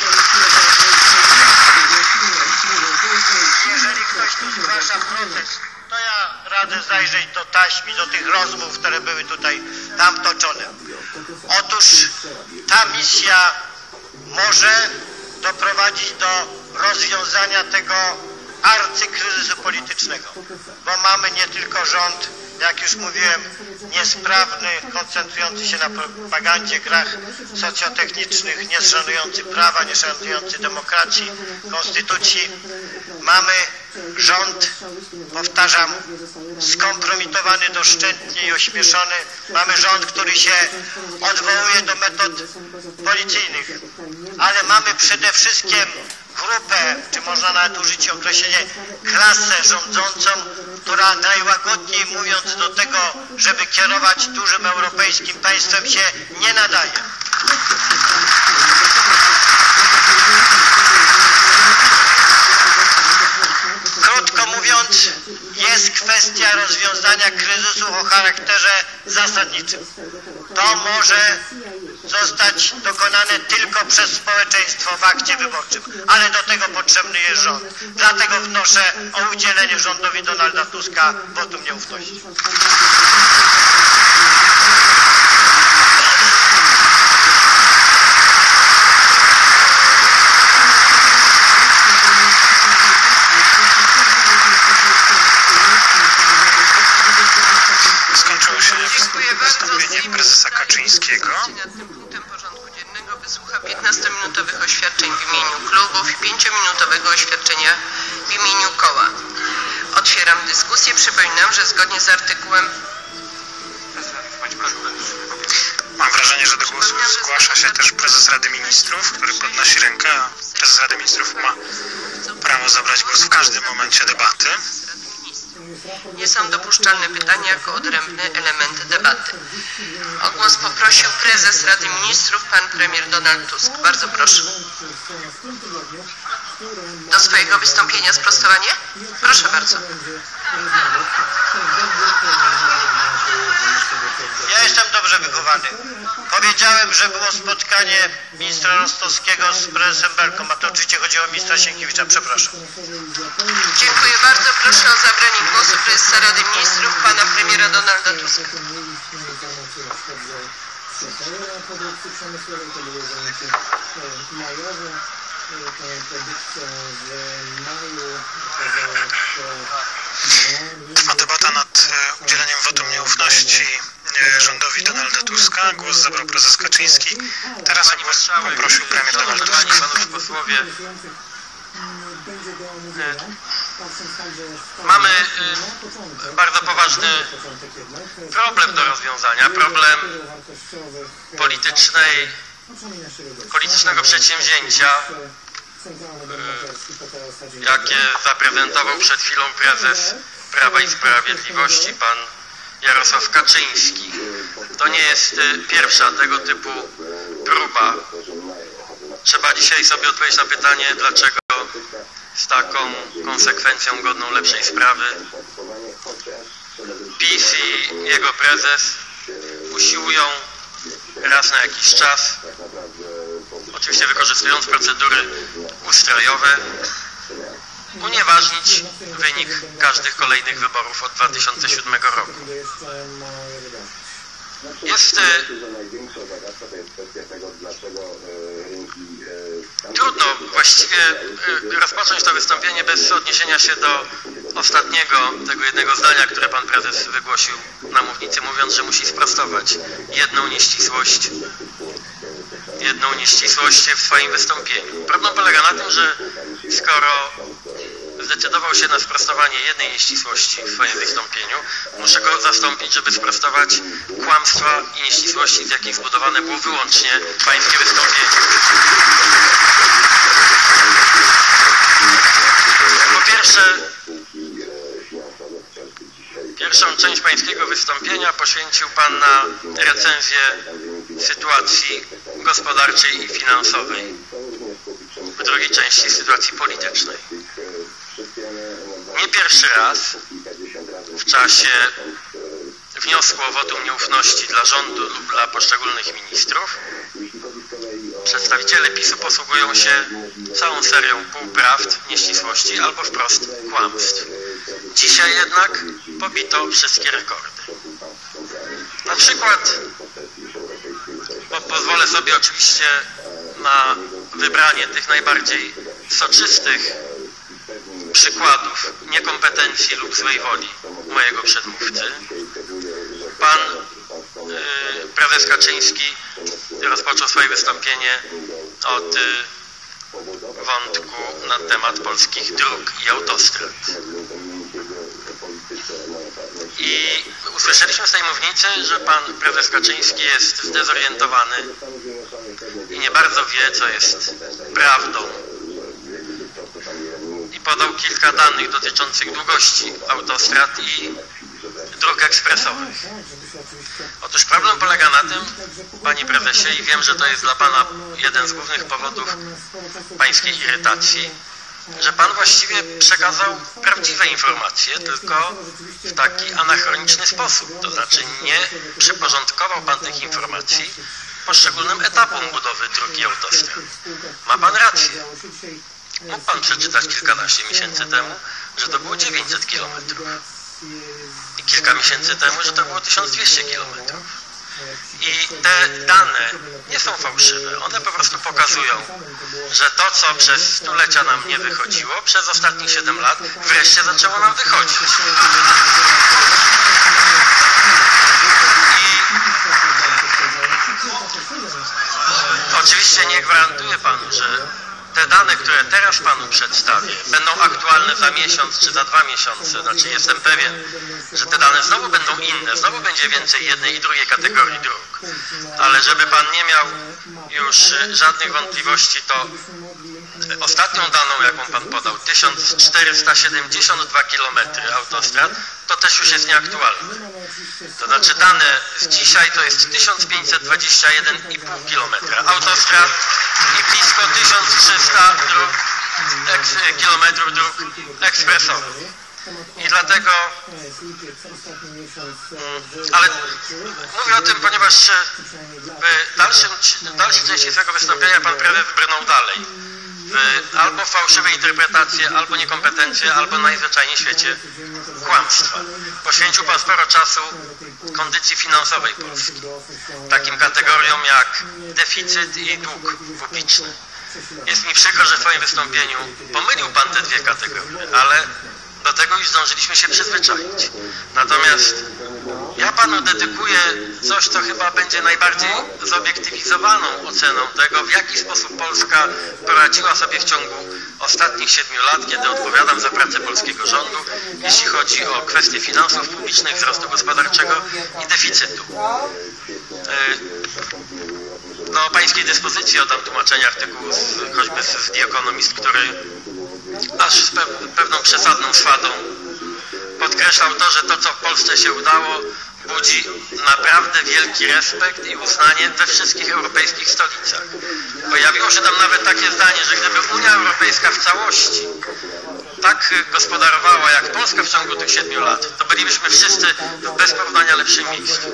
Jeżeli ktoś tu zgłasza protest, to ja radzę zajrzeć do taśm i do tych rozmów, które były tutaj tam toczone. Otóż ta misja może doprowadzić do rozwiązania tego arcykryzysu politycznego, bo mamy nie tylko rząd, jak już mówiłem, niesprawny, koncentrujący się na propagandzie, grach socjotechnicznych, nie szanujący prawa, nie szanujący demokracji, konstytucji. Mamy rząd, powtarzam, skompromitowany doszczętnie i ośmieszony. Mamy rząd, który się odwołuje do metod policyjnych, ale mamy przede wszystkim grupę, czy można nawet użyć określenie klasę rządzącą, która najłagodniej mówiąc do tego, żeby kierować dużym europejskim państwem, się nie nadaje. Krótko mówiąc, jest kwestia rozwiązania kryzysu o charakterze zasadniczym. To może zostać dokonane tylko przez społeczeństwo w akcie wyborczym, ale do tego potrzebny jest rząd. Dlatego wnoszę o udzielenie rządowi Donalda Tuska wotum nieufności. Skończyło się wystąpienie prezesa Kaczyńskiego. Nad tym punktem porządku dziennego wysłucha piętnastominutowych oświadczeń w imieniu klubów i pięciominutowego oświadczenia w imieniu koła. Otwieram dyskusję. Przypominam, że zgodnie z artykułem... Mam wrażenie, że do głosu zgłasza się też prezes Rady Ministrów, który podnosi rękę, a prezes Rady Ministrów ma prawo zabrać głos w każdym momencie debaty. Nie są dopuszczalne pytania jako odrębny element debaty. O głos poprosił prezes Rady Ministrów, pan premier Donald Tusk. Bardzo proszę. Do swojego wystąpienia sprostowanie? Proszę bardzo. Ja jestem dobrze wychowany. Powiedziałem, że było spotkanie ministra Rostowskiego z prezesem Belką, a to oczywiście chodziło o ministra Sienkiewicza. Przepraszam. Dziękuję bardzo. Proszę o zabranie głosu prezesa Rady Ministrów, pana premiera Donalda Tuska. produkcji przemysłowej, to były wyniki majowe. Produkcja w maju Trwa debata nad udzieleniem wotum nieufności rządowi Donalda Tuska. Głos zabrał prezes Kaczyński. Teraz o głos poprosił premier Donald Tusk. Panowie posłowie, mamy bardzo poważny problem do rozwiązania, problem politycznej, politycznego przedsięwzięcia, jakie zaprezentował przed chwilą prezes Prawa i Sprawiedliwości, pan Jarosław Kaczyński. To nie jest pierwsza tego typu próba. Trzeba dzisiaj sobie odpowiedzieć na pytanie, dlaczego z taką konsekwencją godną lepszej sprawy PiS i jego prezes usiłują raz na jakiś czas, oczywiście wykorzystując procedury ustrojowe, unieważnić wynik każdych kolejnych wyborów od dwa tysiące siódmego roku. Jest trudno właściwie rozpocząć to wystąpienie bez odniesienia się do ostatniego, tego jednego zdania, które pan prezes wygłosił na mównicy, mówiąc, że musi sprostować jedną nieścisłość, jedną nieścisłość w swoim wystąpieniu. Problem polega na tym, że skoro zdecydował się na sprostowanie jednej nieścisłości w swoim wystąpieniu, muszę go zastąpić, żeby sprostować kłamstwa i nieścisłości, z jakich zbudowane było wyłącznie pańskie wystąpienie. Po pierwsze, pierwszą część pańskiego wystąpienia poświęcił pan na recenzję sytuacji gospodarczej i finansowej, w drugiej części sytuacji politycznej. Nie pierwszy raz w czasie wniosku o wotum nieufności dla rządu lub dla poszczególnych ministrów przedstawiciele PiSu posługują się całą serią półprawd, nieścisłości albo wprost kłamstw. Dzisiaj jednak pobito wszystkie rekordy. Na przykład, bo pozwolę sobie oczywiście na wybranie tych najbardziej soczystych przykładów niekompetencji lub złej woli mojego przedmówcy. Pan yy, prezes Kaczyński rozpoczął swoje wystąpienie od yy, wątku na temat polskich dróg i autostrad. I usłyszeliśmy z tej mównicy, że pan prezes Kaczyński jest zdezorientowany i nie bardzo wie, co jest prawdą. I podał kilka danych dotyczących długości autostrad i dróg ekspresowych. Otóż problem polega na tym, panie prezesie, i wiem, że to jest dla pana jeden z głównych powodów pańskiej irytacji, że pan właściwie przekazał prawdziwe informacje, tylko w taki anachroniczny sposób. To znaczy nie przyporządkował pan tych informacji poszczególnym etapom budowy dróg i autostrad. Ma pan rację. Mógł pan przeczytać kilkanaście miesięcy temu, że to było dziewięćset kilometrów. I kilka miesięcy temu, że to było tysiąc dwieście kilometrów. I te dane nie są fałszywe. One po prostu pokazują, że to, co przez stulecia nam nie wychodziło, przez ostatnich siedem lat wreszcie zaczęło nam wychodzić. I oczywiście nie gwarantuję panu, że te dane, które teraz panu przedstawię, będą aktualne za miesiąc czy za dwa miesiące. Znaczy jestem pewien, że te dane znowu będą inne, znowu będzie więcej jednej i drugiej kategorii dróg. Ale żeby pan nie miał już żadnych wątpliwości, to ostatnią daną, jaką pan podał, tysiąc czterysta siedemdziesiąt dwa kilometry autostrad, to też już jest nieaktualne. To znaczy dane z dzisiaj to jest tysiąc pięćset dwadzieścia jeden i pół kilometra autostrad i blisko tysiąc trzysta dróg, eks, kilometrów dróg ekspresowych. I dlatego, ale mówię o tym, ponieważ w dalszym, dalszej części swojego wystąpienia pan prezes brnął dalej. W albo fałszywe interpretacje, albo niekompetencje, albo najzwyczajniej w świecie kłamstwa. Poświęcił pan sporo czasu kondycji finansowej Polski, takim kategoriom jak deficyt i dług publiczny. Jest mi przykro, że w swoim wystąpieniu pomylił pan te dwie kategorie, ale do tego już zdążyliśmy się przyzwyczaić. Natomiast ja panu dedykuję coś, co chyba będzie najbardziej zobiektywizowaną oceną tego, w jaki sposób Polska poradziła sobie w ciągu ostatnich siedmiu lat, kiedy odpowiadam za pracę polskiego rządu, jeśli chodzi o kwestie finansów publicznych, wzrostu gospodarczego i deficytu. Do pańskiej dyspozycji oddam tłumaczenie artykułu z, choćby z The Economist, który aż z pe pewną przesadną swadą podkreślał to, że to, co w Polsce się udało, budzi naprawdę wielki respekt i uznanie we wszystkich europejskich stolicach. Pojawiło się tam nawet takie zdanie, że gdyby Unia Europejska w całości tak gospodarowała jak Polska w ciągu tych siedmiu lat, to bylibyśmy wszyscy w bez porównania lepszym miejscu.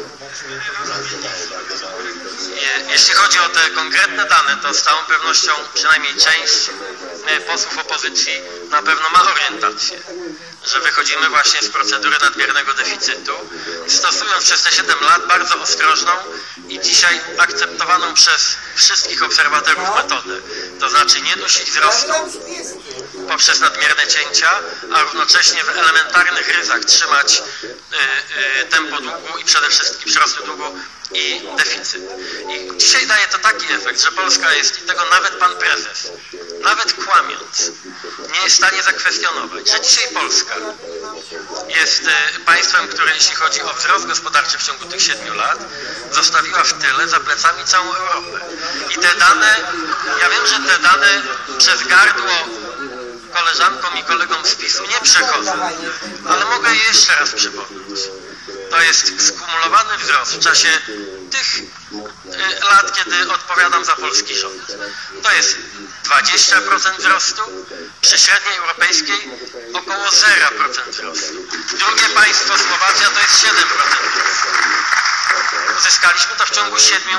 Jeśli chodzi o te konkretne dane, to z całą pewnością przynajmniej część posłów opozycji na pewno ma orientację, że wychodzimy właśnie z procedury nadmiernego deficytu, stosując przez te siedem lat bardzo ostrożną i dzisiaj akceptowaną przez wszystkich obserwatorów metodę. To znaczy nie dusić wzrostu poprzez nadmierne cięcia, a równocześnie w elementarnych ryzach trzymać y, y, tempo długu i przede wszystkim przyrostu długu i deficyt. I dzisiaj daje to taki efekt, że Polska jest, i tego nawet pan prezes, nawet kłamiąc, nie jest w stanie zakwestionować, że dzisiaj Polska jest y, państwem, które jeśli chodzi o wzrost gospodarczy w ciągu tych siedmiu lat, zostawiła w tyle za plecami całą Europę. I te dane, ja wiem, że te dane przez gardło koleżankom i kolegom z PiSu nie przechodzą, ale mogę je jeszcze raz przypomnieć. To jest skumulowany wzrost w czasie tych y, lat, kiedy odpowiadam za polski rząd. To jest dwadzieścia procent wzrostu, przy średniej europejskiej około zero procent wzrostu. Drugie państwo, Słowacja, to jest siedem procent wzrostu. Uzyskaliśmy to w ciągu siedmiu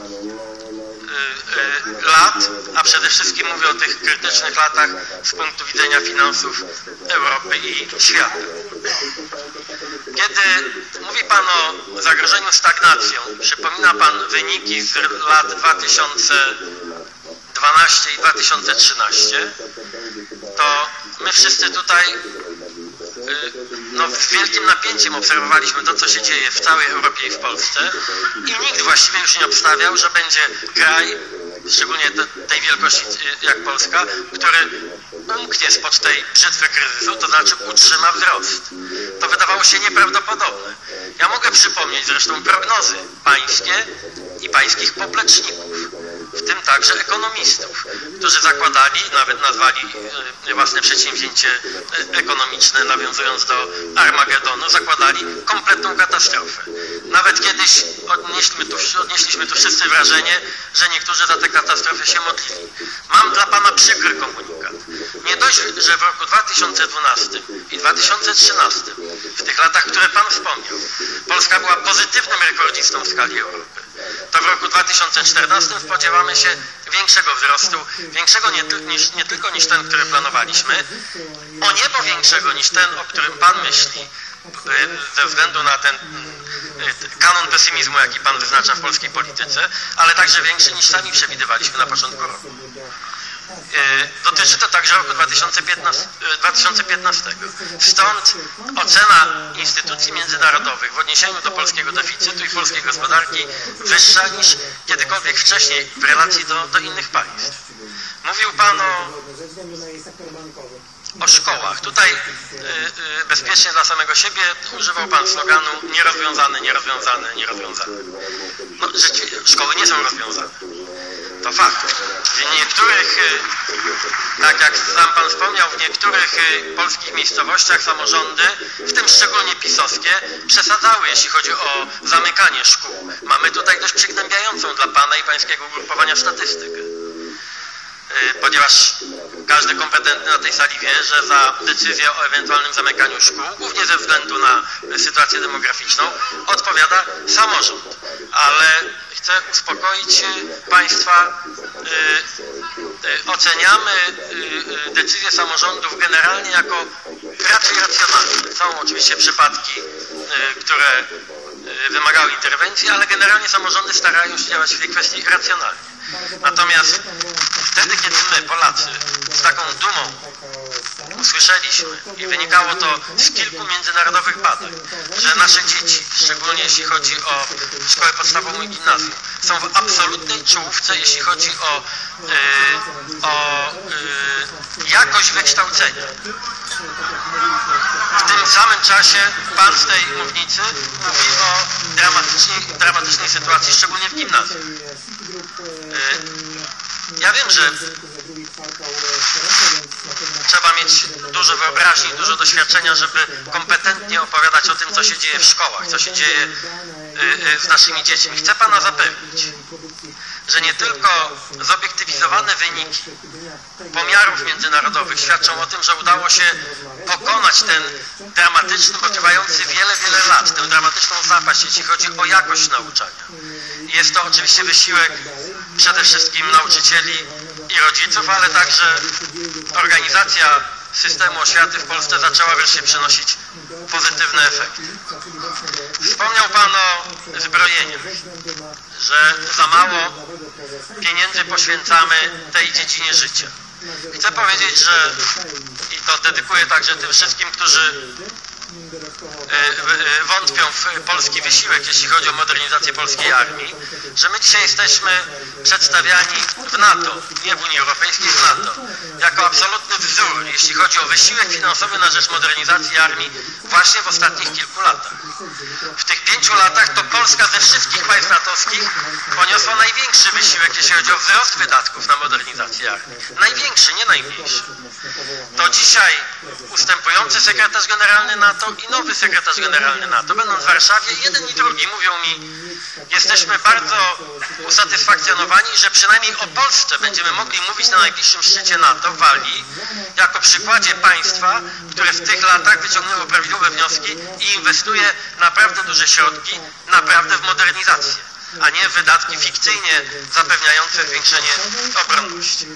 lat, a przede wszystkim mówię o tych krytycznych latach z punktu widzenia finansów Europy i świata. Kiedy mówi Pan o zagrożeniu stagnacją, przypomina Pan wyniki z lat dwa tysiące dwanaście i dwa tysiące trzynaście, to my wszyscy tutaj no, z wielkim napięciem obserwowaliśmy to, co się dzieje w całej Europie i w Polsce i nikt właściwie już nie obstawiał, że będzie kraj, szczególnie te, tej wielkości jak Polska, który umknie spod tej brzytwy kryzysu, to znaczy utrzyma wzrost. To wydawało się nieprawdopodobne. Ja mogę przypomnieć zresztą prognozy pańskie i pańskich popleczników, w tym także ekonomistów, którzy zakładali, nawet nazwali własne przedsięwzięcie ekonomiczne, nawiązując do Armagedonu, zakładali kompletną katastrofę. Nawet kiedyś odnieśliśmy tu, odnieśliśmy tu wszyscy wrażenie, że niektórzy za tę katastrofę się modlili. Mam dla Pana przykry komunikat. Nie dość, że w roku dwa tysiące dwunastym i dwa tysiące trzynastym, w tych latach, które Pan wspomniał, Polska była pozytywnym rekordzistą w skali Europy, to w roku dwa tysiące czternastym spodziewamy się większego wzrostu, większego nie, niż, nie tylko niż ten, który planowaliśmy, o niebo większego niż ten, o którym Pan myśli, ze względu na ten kanon pesymizmu, jaki Pan wyznacza w polskiej polityce, ale także większy niż sami przewidywaliśmy na początku roku. Dotyczy to także roku dwa tysiące piętnastego. Stąd ocena instytucji międzynarodowych w odniesieniu do polskiego deficytu i polskiej gospodarki wyższa niż kiedykolwiek wcześniej w relacji do, do innych państw. Mówił Pan o, o szkołach. Tutaj y, y, bezpiecznie dla samego siebie używał Pan sloganu nierozwiązane, nierozwiązane, nierozwiązane. No, rzeczywiście, szkoły nie są rozwiązane. To fakt. W niektórych, tak jak sam Pan wspomniał, w niektórych polskich miejscowościach samorządy, w tym szczególnie pisowskie, przesadzały, jeśli chodzi o zamykanie szkół. Mamy tutaj dość przygnębiającą dla Pana i Pańskiego ugrupowania statystykę. Ponieważ każdy kompetentny na tej sali wie, że za decyzję o ewentualnym zamykaniu szkół, głównie ze względu na sytuację demograficzną, odpowiada samorząd. Ale chcę uspokoić Państwa, y, y, oceniamy y, decyzje samorządów generalnie jako raczej racjonalne. Są oczywiście przypadki, y, które y, wymagały interwencji, ale generalnie samorządy starają się działać w tej kwestii racjonalnie. Natomiast wtedy, kiedy my, Polacy, z taką dumą usłyszeliśmy i wynikało to z kilku międzynarodowych badań, że nasze dzieci, szczególnie jeśli chodzi o szkołę podstawową i gimnazjum, są w absolutnej czołówce, jeśli chodzi o, yy, o yy, jakość wykształcenia. W tym samym czasie Pan z tej mównicy mówi o dramatycznej, dramatycznej sytuacji, szczególnie w gimnazjum. Ja wiem, że trzeba mieć dużo wyobraźni, dużo doświadczenia, żeby kompetentnie opowiadać o tym, co się dzieje w szkołach, co się dzieje z naszymi dziećmi. Chcę Pana zapewnić, że nie tylko zobiektywizowane wyniki pomiarów międzynarodowych świadczą o tym, że udało się pokonać ten dramatyczny, bo trwający wiele, wiele lat, tę dramatyczną zapaść, jeśli chodzi o jakość nauczania. Jest to oczywiście wysiłek przede wszystkim nauczycieli i rodziców, ale także organizacja systemu oświaty w Polsce zaczęła wreszcie przynosić pozytywne efekty. Wspomniał Pan o zbrojeniu, że za mało pieniędzy poświęcamy tej dziedzinie życia. Chcę powiedzieć, że i to dedykuję także tym wszystkim, którzy wątpią w polski wysiłek, jeśli chodzi o modernizację polskiej armii, że my dzisiaj jesteśmy przedstawiani w NATO, nie w Unii Europejskiej, w NATO, jako absolutny wzór, jeśli chodzi o wysiłek finansowy na rzecz modernizacji armii właśnie w ostatnich kilku latach. W tych pięciu latach to Polska ze wszystkich państw natowskich poniosła największy wysiłek, jeśli chodzi o wzrost wydatków na modernizację armii. Największy, nie najmniejszy. To dzisiaj ustępujący sekretarz generalny NATO i nowy sekretarz generalny NATO, będąc w Warszawie, jeden i drugi mówią mi, jesteśmy bardzo usatysfakcjonowani, że przynajmniej o Polsce będziemy mogli mówić na najbliższym szczycie NATO w Walii, jako przykładzie państwa, które w tych latach wyciągnęło prawidłowe wnioski i inwestuje naprawdę duże środki, naprawdę w modernizację, a nie w wydatki fikcyjnie zapewniające zwiększenie obronności.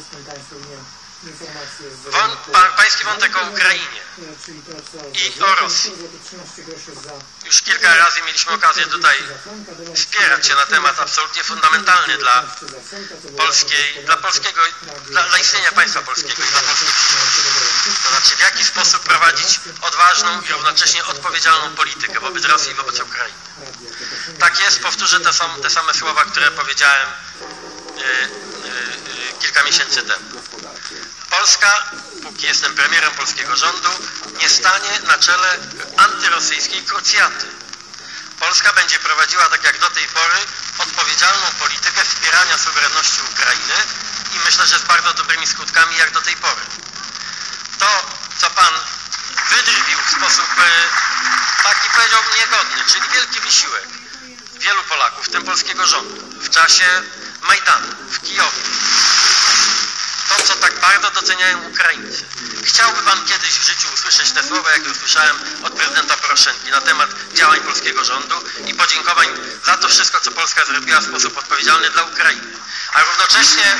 Wą, pa, pański wątek o Ukrainie i o Rosji. Już kilka razy mieliśmy okazję tutaj wspierać się na temat absolutnie fundamentalny dla polskiej, dla polskiego, dla, dla istnienia państwa polskiego i dla polskiej przyszłości. To znaczy, w jaki sposób prowadzić odważną i równocześnie odpowiedzialną politykę wobec Rosji i wobec Ukrainy. Tak jest, powtórzę te, sam, te same słowa, które powiedziałem yy, yy, kilka miesięcy temu. Polska, póki jestem premierem polskiego rządu, nie stanie na czele antyrosyjskiej krucjaty. Polska będzie prowadziła, tak jak do tej pory, odpowiedzialną politykę wspierania suwerenności Ukrainy i myślę, że z bardzo dobrymi skutkami, jak do tej pory. To, co Pan wydrwił w sposób taki, powiedziałbym, niegodny, czyli wielki wysiłek wielu Polaków, w tym polskiego rządu, w czasie Majdanu, w Kijowie. To, co tak bardzo doceniają Ukraińcy. Chciałby Pan kiedyś w życiu usłyszeć te słowa, jakie usłyszałem od prezydenta Poroszenki na temat działań polskiego rządu i podziękowań za to wszystko, co Polska zrobiła w sposób odpowiedzialny dla Ukrainy. A równocześnie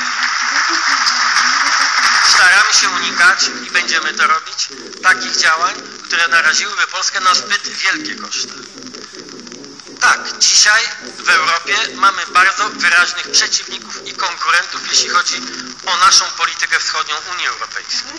staramy się unikać i będziemy to robić takich działań, które naraziłyby Polskę na zbyt wielkie koszty. Tak, dzisiaj w Europie mamy bardzo wyraźnych przeciwników i konkurentów, jeśli chodzi o naszą politykę wschodnią Unii Europejskiej.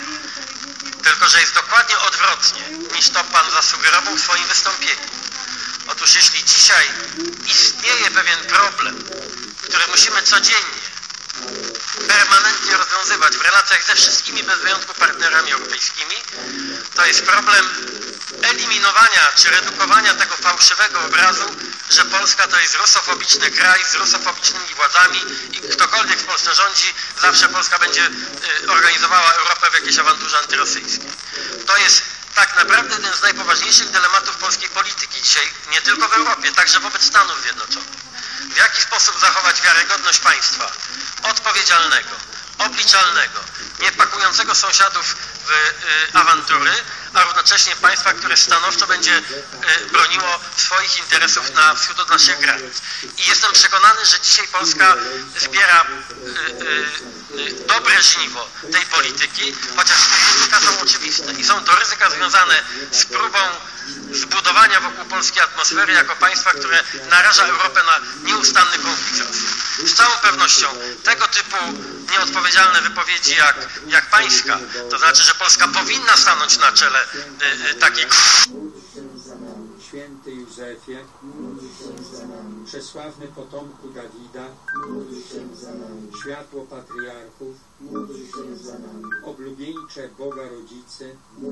Tylko że jest dokładnie odwrotnie, niż to Pan zasugerował w swoim wystąpieniu. Otóż jeśli dzisiaj istnieje pewien problem, który musimy codziennie, permanentnie rozwiązywać w relacjach ze wszystkimi bez wyjątku partnerami europejskimi, to jest problem eliminowania czy redukowania tego fałszywego obrazu, że Polska to jest rusofobiczny kraj z rusofobicznymi władzami i ktokolwiek w Polsce rządzi, zawsze Polska będzie y, organizowała Europę w jakiejś awanturze antyrosyjskiej. To jest tak naprawdę jeden z najpoważniejszych dylematów polskiej polityki dzisiaj, nie tylko w Europie, także wobec Stanów Zjednoczonych. W jaki sposób zachować wiarygodność państwa odpowiedzialnego, obliczalnego, nie pakującego sąsiadów w y, awantury, a równocześnie państwa, które stanowczo będzie y, broniło swoich interesów na wschód od naszych granic. I jestem przekonany, że dzisiaj Polska zbiera y, y, y, dobre żniwo tej polityki, chociaż ryzyka są oczywiste. I są to ryzyka związane z próbą zbudowania wokół Polski atmosfery jako państwa, które naraża Europę na nieustanny konflikt z Rosją. Z całą pewnością tego typu nieodpowiedzialne wypowiedzi jak, jak pańska, to znaczy, że Polska powinna stanąć na czele y, y, takiej... Święty Józefie, przesławny potomku Dawida, światło patriarchów, oblubieńcze Boga Rodzicy,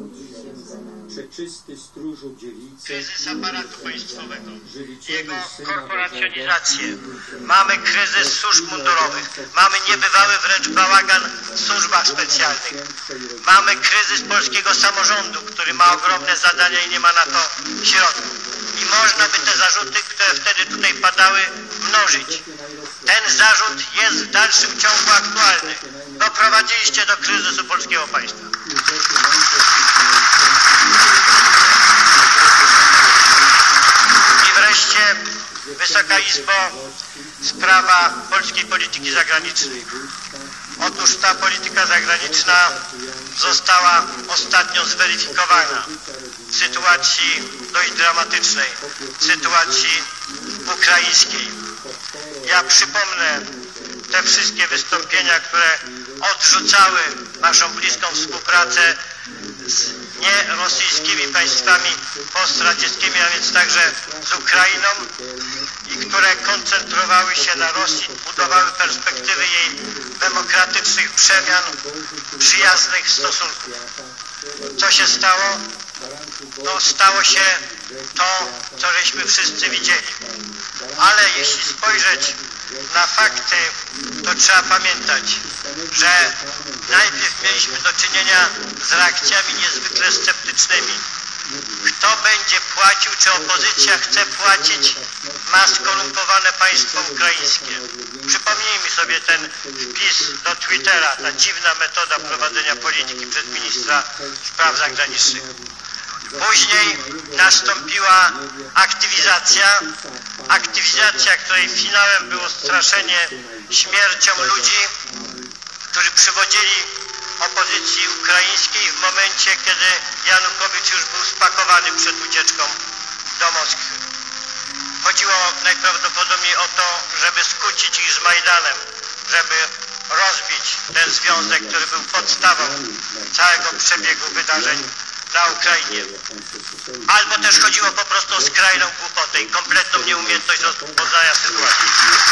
przeczysty stróżu dziewicy, kryzys aparatu państwowego, jego korporacjonizację, mamy kryzys służb mundurowych, mamy niebywały wręcz bałagan w służbach specjalnych, mamy kryzys polskiego samorządu, który ma ogromne zadania i nie ma na to środków. I można by te zarzuty, które wtedy tutaj padały, mnożyć. Ten zarzut jest w dalszym ciągu aktualny. Doprowadziliście do kryzysu polskiego państwa. I wreszcie, Wysoka Izbo, sprawa polskiej polityki zagranicznej. Otóż ta polityka zagraniczna została ostatnio zweryfikowana w sytuacji dość dramatycznej, w sytuacji ukraińskiej. Ja przypomnę te wszystkie wystąpienia, które odrzucały naszą bliską współpracę z nierosyjskimi państwami postradzieckimi, a więc także z Ukrainą, i które koncentrowały się na Rosji, budowały perspektywy jej demokratycznych przemian, przyjaznych stosunków. Co się stało? No, stało się to, co żeśmy wszyscy widzieli. Ale jeśli spojrzeć na fakty, to trzeba pamiętać, że najpierw mieliśmy do czynienia z reakcjami niezwykle sceptycznymi. Kto będzie płacił, czy opozycja chce płacić, ma skorumpowane państwo ukraińskie. Przypomnijmy sobie ten wpis do Twittera, ta dziwna metoda prowadzenia polityki przez ministra spraw zagranicznych. Później nastąpiła aktywizacja, aktywizacja, której finałem było straszenie śmiercią ludzi, którzy przywodzili opozycji ukraińskiej w momencie, kiedy Janukowicz już był spakowany przed ucieczką do Moskwy. Chodziło najprawdopodobniej o to, żeby skłócić ich z Majdanem, żeby rozbić ten związek, który był podstawą całego przebiegu wydarzeń na Ukrainie. Albo też chodziło po prostu o skrajną głupotę i kompletną nieumiejętność rozpoznania sytuacji.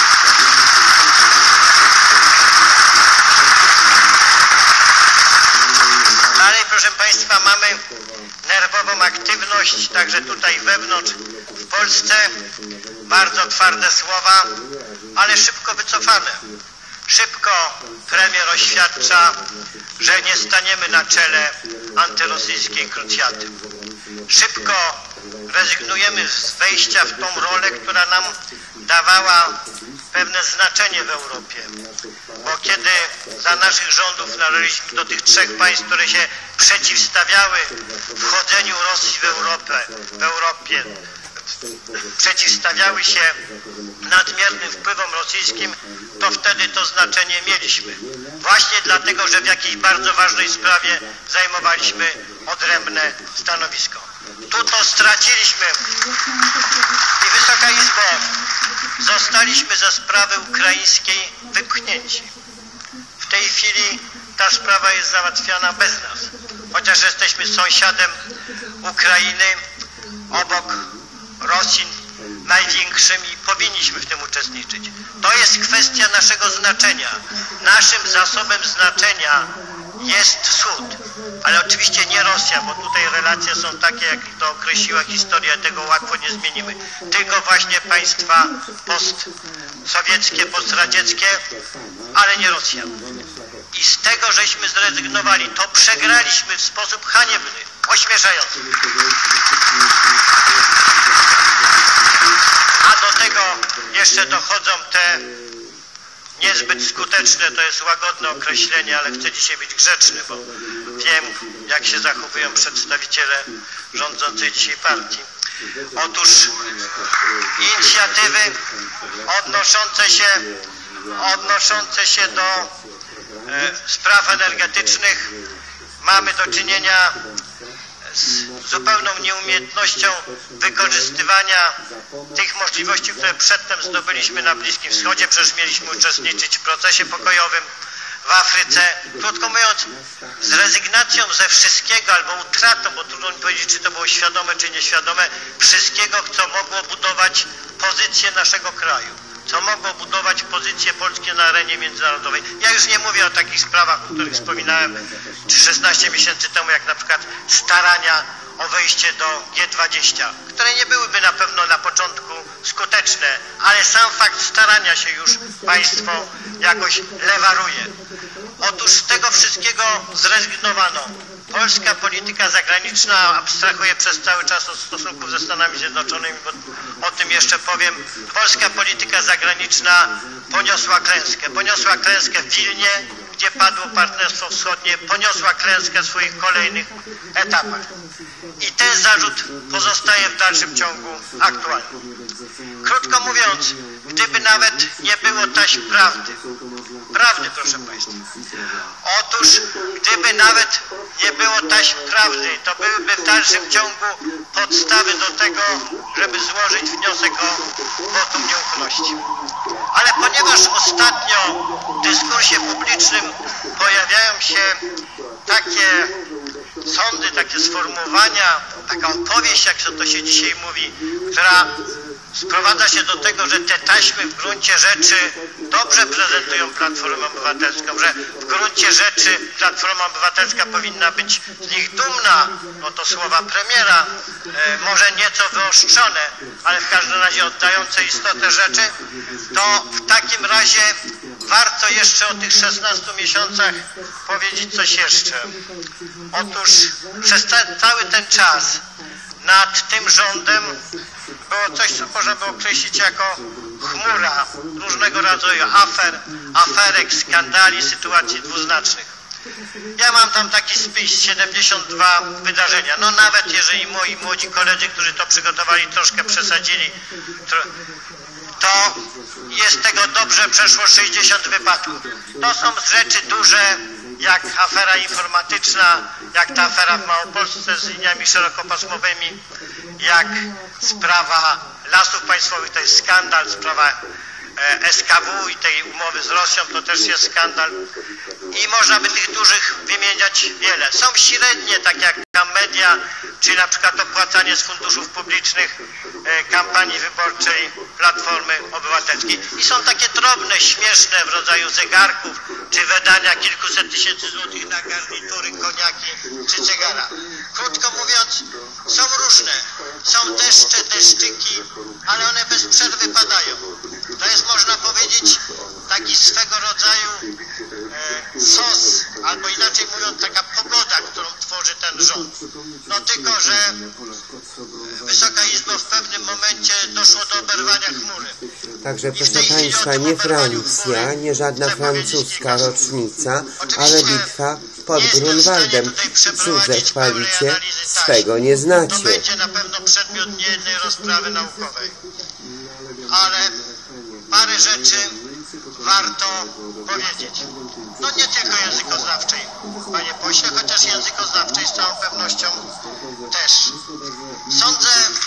Dalej, proszę Państwa, mamy nerwową aktywność, także tutaj wewnątrz w Polsce. Bardzo twarde słowa, ale szybko wycofane. Szybko premier oświadcza, że nie staniemy na czele antyrosyjskiej krucjaty. Szybko rezygnujemy z wejścia w tą rolę, która nam dawała pewne znaczenie w Europie. Bo kiedy za naszych rządów należeliśmy do tych trzech państw, które się przeciwstawiały wchodzeniu Rosji w Europę, w Europie, przeciwstawiały się nadmiernym wpływom rosyjskim, to wtedy to znaczenie mieliśmy. Właśnie dlatego, że w jakiejś bardzo ważnej sprawie zajmowaliśmy odrębne stanowisko. Tu to straciliśmy. I Wysoka Izbo, zostaliśmy ze sprawy ukraińskiej wypchnięci. W tej chwili ta sprawa jest załatwiana bez nas. Chociaż jesteśmy sąsiadem Ukrainy, obok Rosji największym, i powinniśmy w tym uczestniczyć. To jest kwestia naszego znaczenia. Naszym zasobem znaczenia jest Wschód, ale oczywiście nie Rosja, bo tutaj relacje są takie, jak to określiła historia, tego łatwo nie zmienimy. Tylko właśnie państwa postsowieckie, postradzieckie, ale nie Rosja. I z tego żeśmy zrezygnowali. To przegraliśmy w sposób haniebny, ośmieszający. A do tego jeszcze dochodzą te niezbyt skuteczne, to jest łagodne określenie, ale chcę dzisiaj być grzeczny, bo wiem, jak się zachowują przedstawiciele rządzącej dzisiaj partii. Otóż inicjatywy odnoszące się, odnoszące się do e, spraw energetycznych, mamy do czynienia z zupełną nieumiejętnością wykorzystywania tych możliwości, które przedtem zdobyliśmy na Bliskim Wschodzie. Przecież mieliśmy uczestniczyć w procesie pokojowym w Afryce. Krótko mówiąc, z rezygnacją ze wszystkiego albo utratą, bo trudno mi powiedzieć, czy to było świadome, czy nieświadome, wszystkiego, co mogło budować pozycję naszego kraju, co mogło budować pozycję Polski na arenie międzynarodowej. Ja już nie mówię o takich sprawach, o których wspominałem szesnaście miesięcy temu, jak na przykład starania o wejście do G dwadzieścia, które nie byłyby na pewno na początku skuteczne, ale sam fakt starania się już państwo jakoś lewaruje. Otóż z tego wszystkiego zrezygnowano. Polska polityka zagraniczna, abstrahuję przez cały czas od stosunków ze Stanami Zjednoczonymi, bo o tym jeszcze powiem. Polska polityka zagraniczna poniosła klęskę. Poniosła klęskę w Wilnie, gdzie padło Partnerstwo Wschodnie, poniosła klęskę w swoich kolejnych etapach. I ten zarzut pozostaje w dalszym ciągu aktualny. krótko mówiąc, gdyby nawet nie było taśm prawdy, prawdy, proszę Państwa. Otóż, gdyby nawet nie było taśm prawdy, to byłyby w dalszym ciągu podstawy do tego, żeby złożyć wniosek o wotum nieufności. Ale ponieważ ostatnio w dyskursie publicznym pojawiają się takie sądy, takie sformułowania, taka opowieść, jak to się dzisiaj mówi, która sprowadza się do tego, że te taśmy w gruncie rzeczy dobrze prezentują Platformę Obywatelską, że w gruncie rzeczy Platforma Obywatelska powinna być z nich dumna, no to słowa premiera, e, może nieco wyostrzone, ale w każdym razie oddające istotę rzeczy, to w takim razie warto jeszcze o tych szesnastu miesiącach powiedzieć coś jeszcze. Otóż przez te, cały ten czas nad tym rządem było coś, co można by określić jako chmura różnego rodzaju afer, aferek, skandali, sytuacji dwuznacznych. Ja mam tam taki spis, siedemdziesiąt dwa wydarzenia. No nawet jeżeli moi młodzi koledzy, którzy to przygotowali, troszkę przesadzili, to jest tego dobrze przeszło sześćdziesiąt wypadków. To są rzeczy duże, jak afera informatyczna, jak ta afera w Małopolsce z liniami szerokopasmowymi, jak sprawa Lasów Państwowych, to jest skandal, sprawa S K W i tej umowy z Rosją, to też jest skandal. I można by tych dużych wymieniać wiele. Są średnie, tak jak media, czyli na przykład opłacanie z funduszów publicznych e, kampanii wyborczej Platformy Obywatelskiej. I są takie drobne, śmieszne w rodzaju zegarków, czy wydania kilkuset tysięcy złotych na garnitury, koniaki, czy cygara. Krótko mówiąc, są różne. Są deszcze, deszczyki, ale one bez przerwy padają. To jest, można powiedzieć, taki swego rodzaju e, sos, albo inaczej mówiąc, taka pogoda, którą tworzy ten rząd. No tylko, że Wysoka Izbo, w pewnym momencie doszło do oberwania chmury. Także proszę Państwa, nie Francja, nie żadna francuska rocznica, ale bitwa pod Grunwaldem. Cudze chwalicie, swego nie znacie. To będzie na pewno przedmiot niejednej rozprawy naukowej. Ale parę rzeczy warto powiedzieć. No nie tylko językoznawczej, panie pośle, chociaż językoznawczej z całą pewnością też. Sądzę,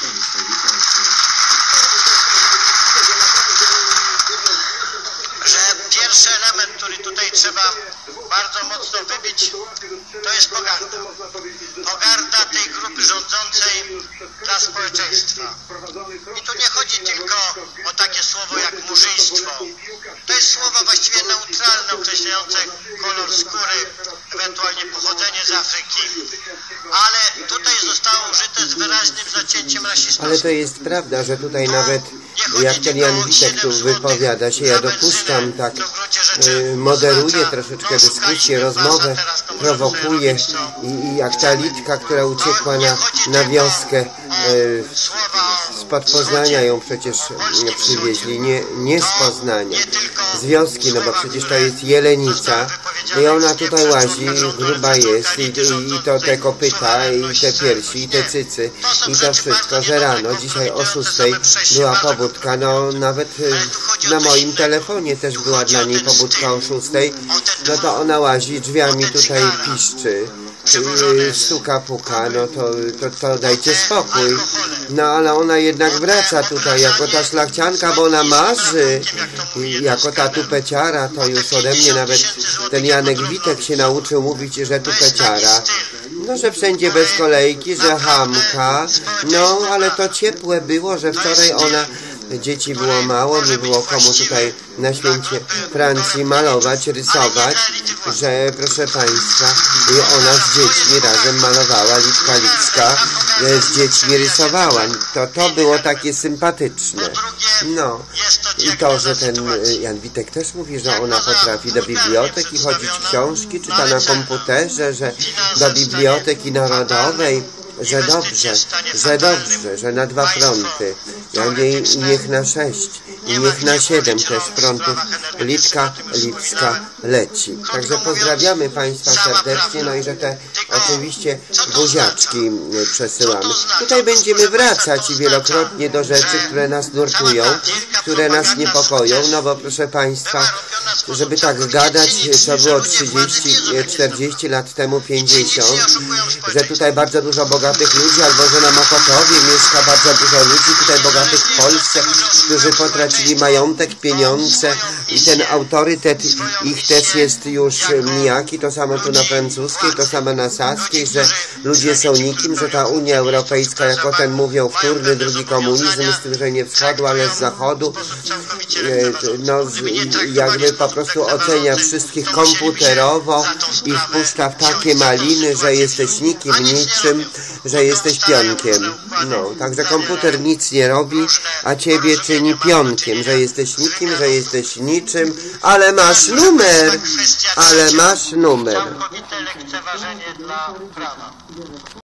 że pierwszy element, który tutaj trzeba bardzo mocno wybić, to jest pogarda. Pogarda tej grupy rządzącej dla społeczeństwa. I tu nie chodzi tylko o takie słowo jak murzyństwo. To jest słowo właściwie neutralne, określające kolor skóry, ewentualnie pochodzenie z Afryki. Ale tutaj zostało użyte z wyraźnym zacięciem rasistowskim. Ale to jest prawda, że tutaj nawet jak ten Jan Witek tu wypowiada się, ja dopuszczam tak, y, moderuję troszeczkę dyskusję, rozmowę, prowokuję i, i jak ta Litka, która uciekła na, na wioskę y, spod Poznania, ją przecież przywieźli, nie, nie z Poznania, z wioski, no bo przecież to jest Jelenica i ona tutaj łazi, gruba jest i, i, i to te kopyta i te piersi i te cycy i to wszystko, że rano, dzisiaj o szóstej była pobudka, no nawet na moim telefonie też była dla niej pobudka o szóstej, no to ona łazi drzwiami, tutaj piszczy, stuka, puka, no to, to, to dajcie spokój. No ale ona jednak wraca tutaj jako ta szlachcianka, bo ona marzy, jako ta tupeciara, to już ode mnie nawet ten Janek Witek się nauczył mówić, że tupeciara. No, że wszędzie bez kolejki, że hamka, no ale to ciepłe było, że wczoraj ona, dzieci było mało, nie było komu tutaj na święcie Francji malować, rysować, że proszę Państwa, ona z dziećmi razem malowała, Litka Licka z dziećmi rysowała. To, to było takie sympatyczne. No i to, że ten Jan Witek też mówi, że ona potrafi do biblioteki chodzić, książki czyta na komputerze, że do Biblioteki Narodowej, że dobrze, że dobrze, że na dwa fronty, jak jej niech na sześć i niech na siedem też frontów Litka Licka leci. Także pozdrawiamy Państwa serdecznie, no i że te oczywiście buziaczki przesyłamy. Tutaj będziemy wracać wielokrotnie do rzeczy, które nas nurtują, które nas niepokoją, no bo proszę Państwa, żeby tak gadać, to było trzydzieści, czterdzieści lat temu, pięćdziesiąt, że tutaj bardzo dużo bogatych ludzi, albo że na Mokotowie mieszka bardzo dużo ludzi, tutaj bogatych w Polsce, którzy potracili majątek, pieniądze i ten autorytet ich też jest już nijaki, to samo tu na francuskiej, to samo na saskiej, że ludzie są nikim, że ta Unia Europejska, jako ten mówią wtórny drugi komunizm, z tym, że nie wschodu, ale z zachodu, no jakby po prostu ocenia wszystkich komputerowo i wpuszcza w takie maliny, że jesteś nikim, niczym, że jesteś pionkiem. No, także komputer nic nie robi, a ciebie czyni pionkiem, że jesteś nikim, że jesteś niczym, ale masz numer, ale masz numer. Całkowite lekceważenie dla prawa.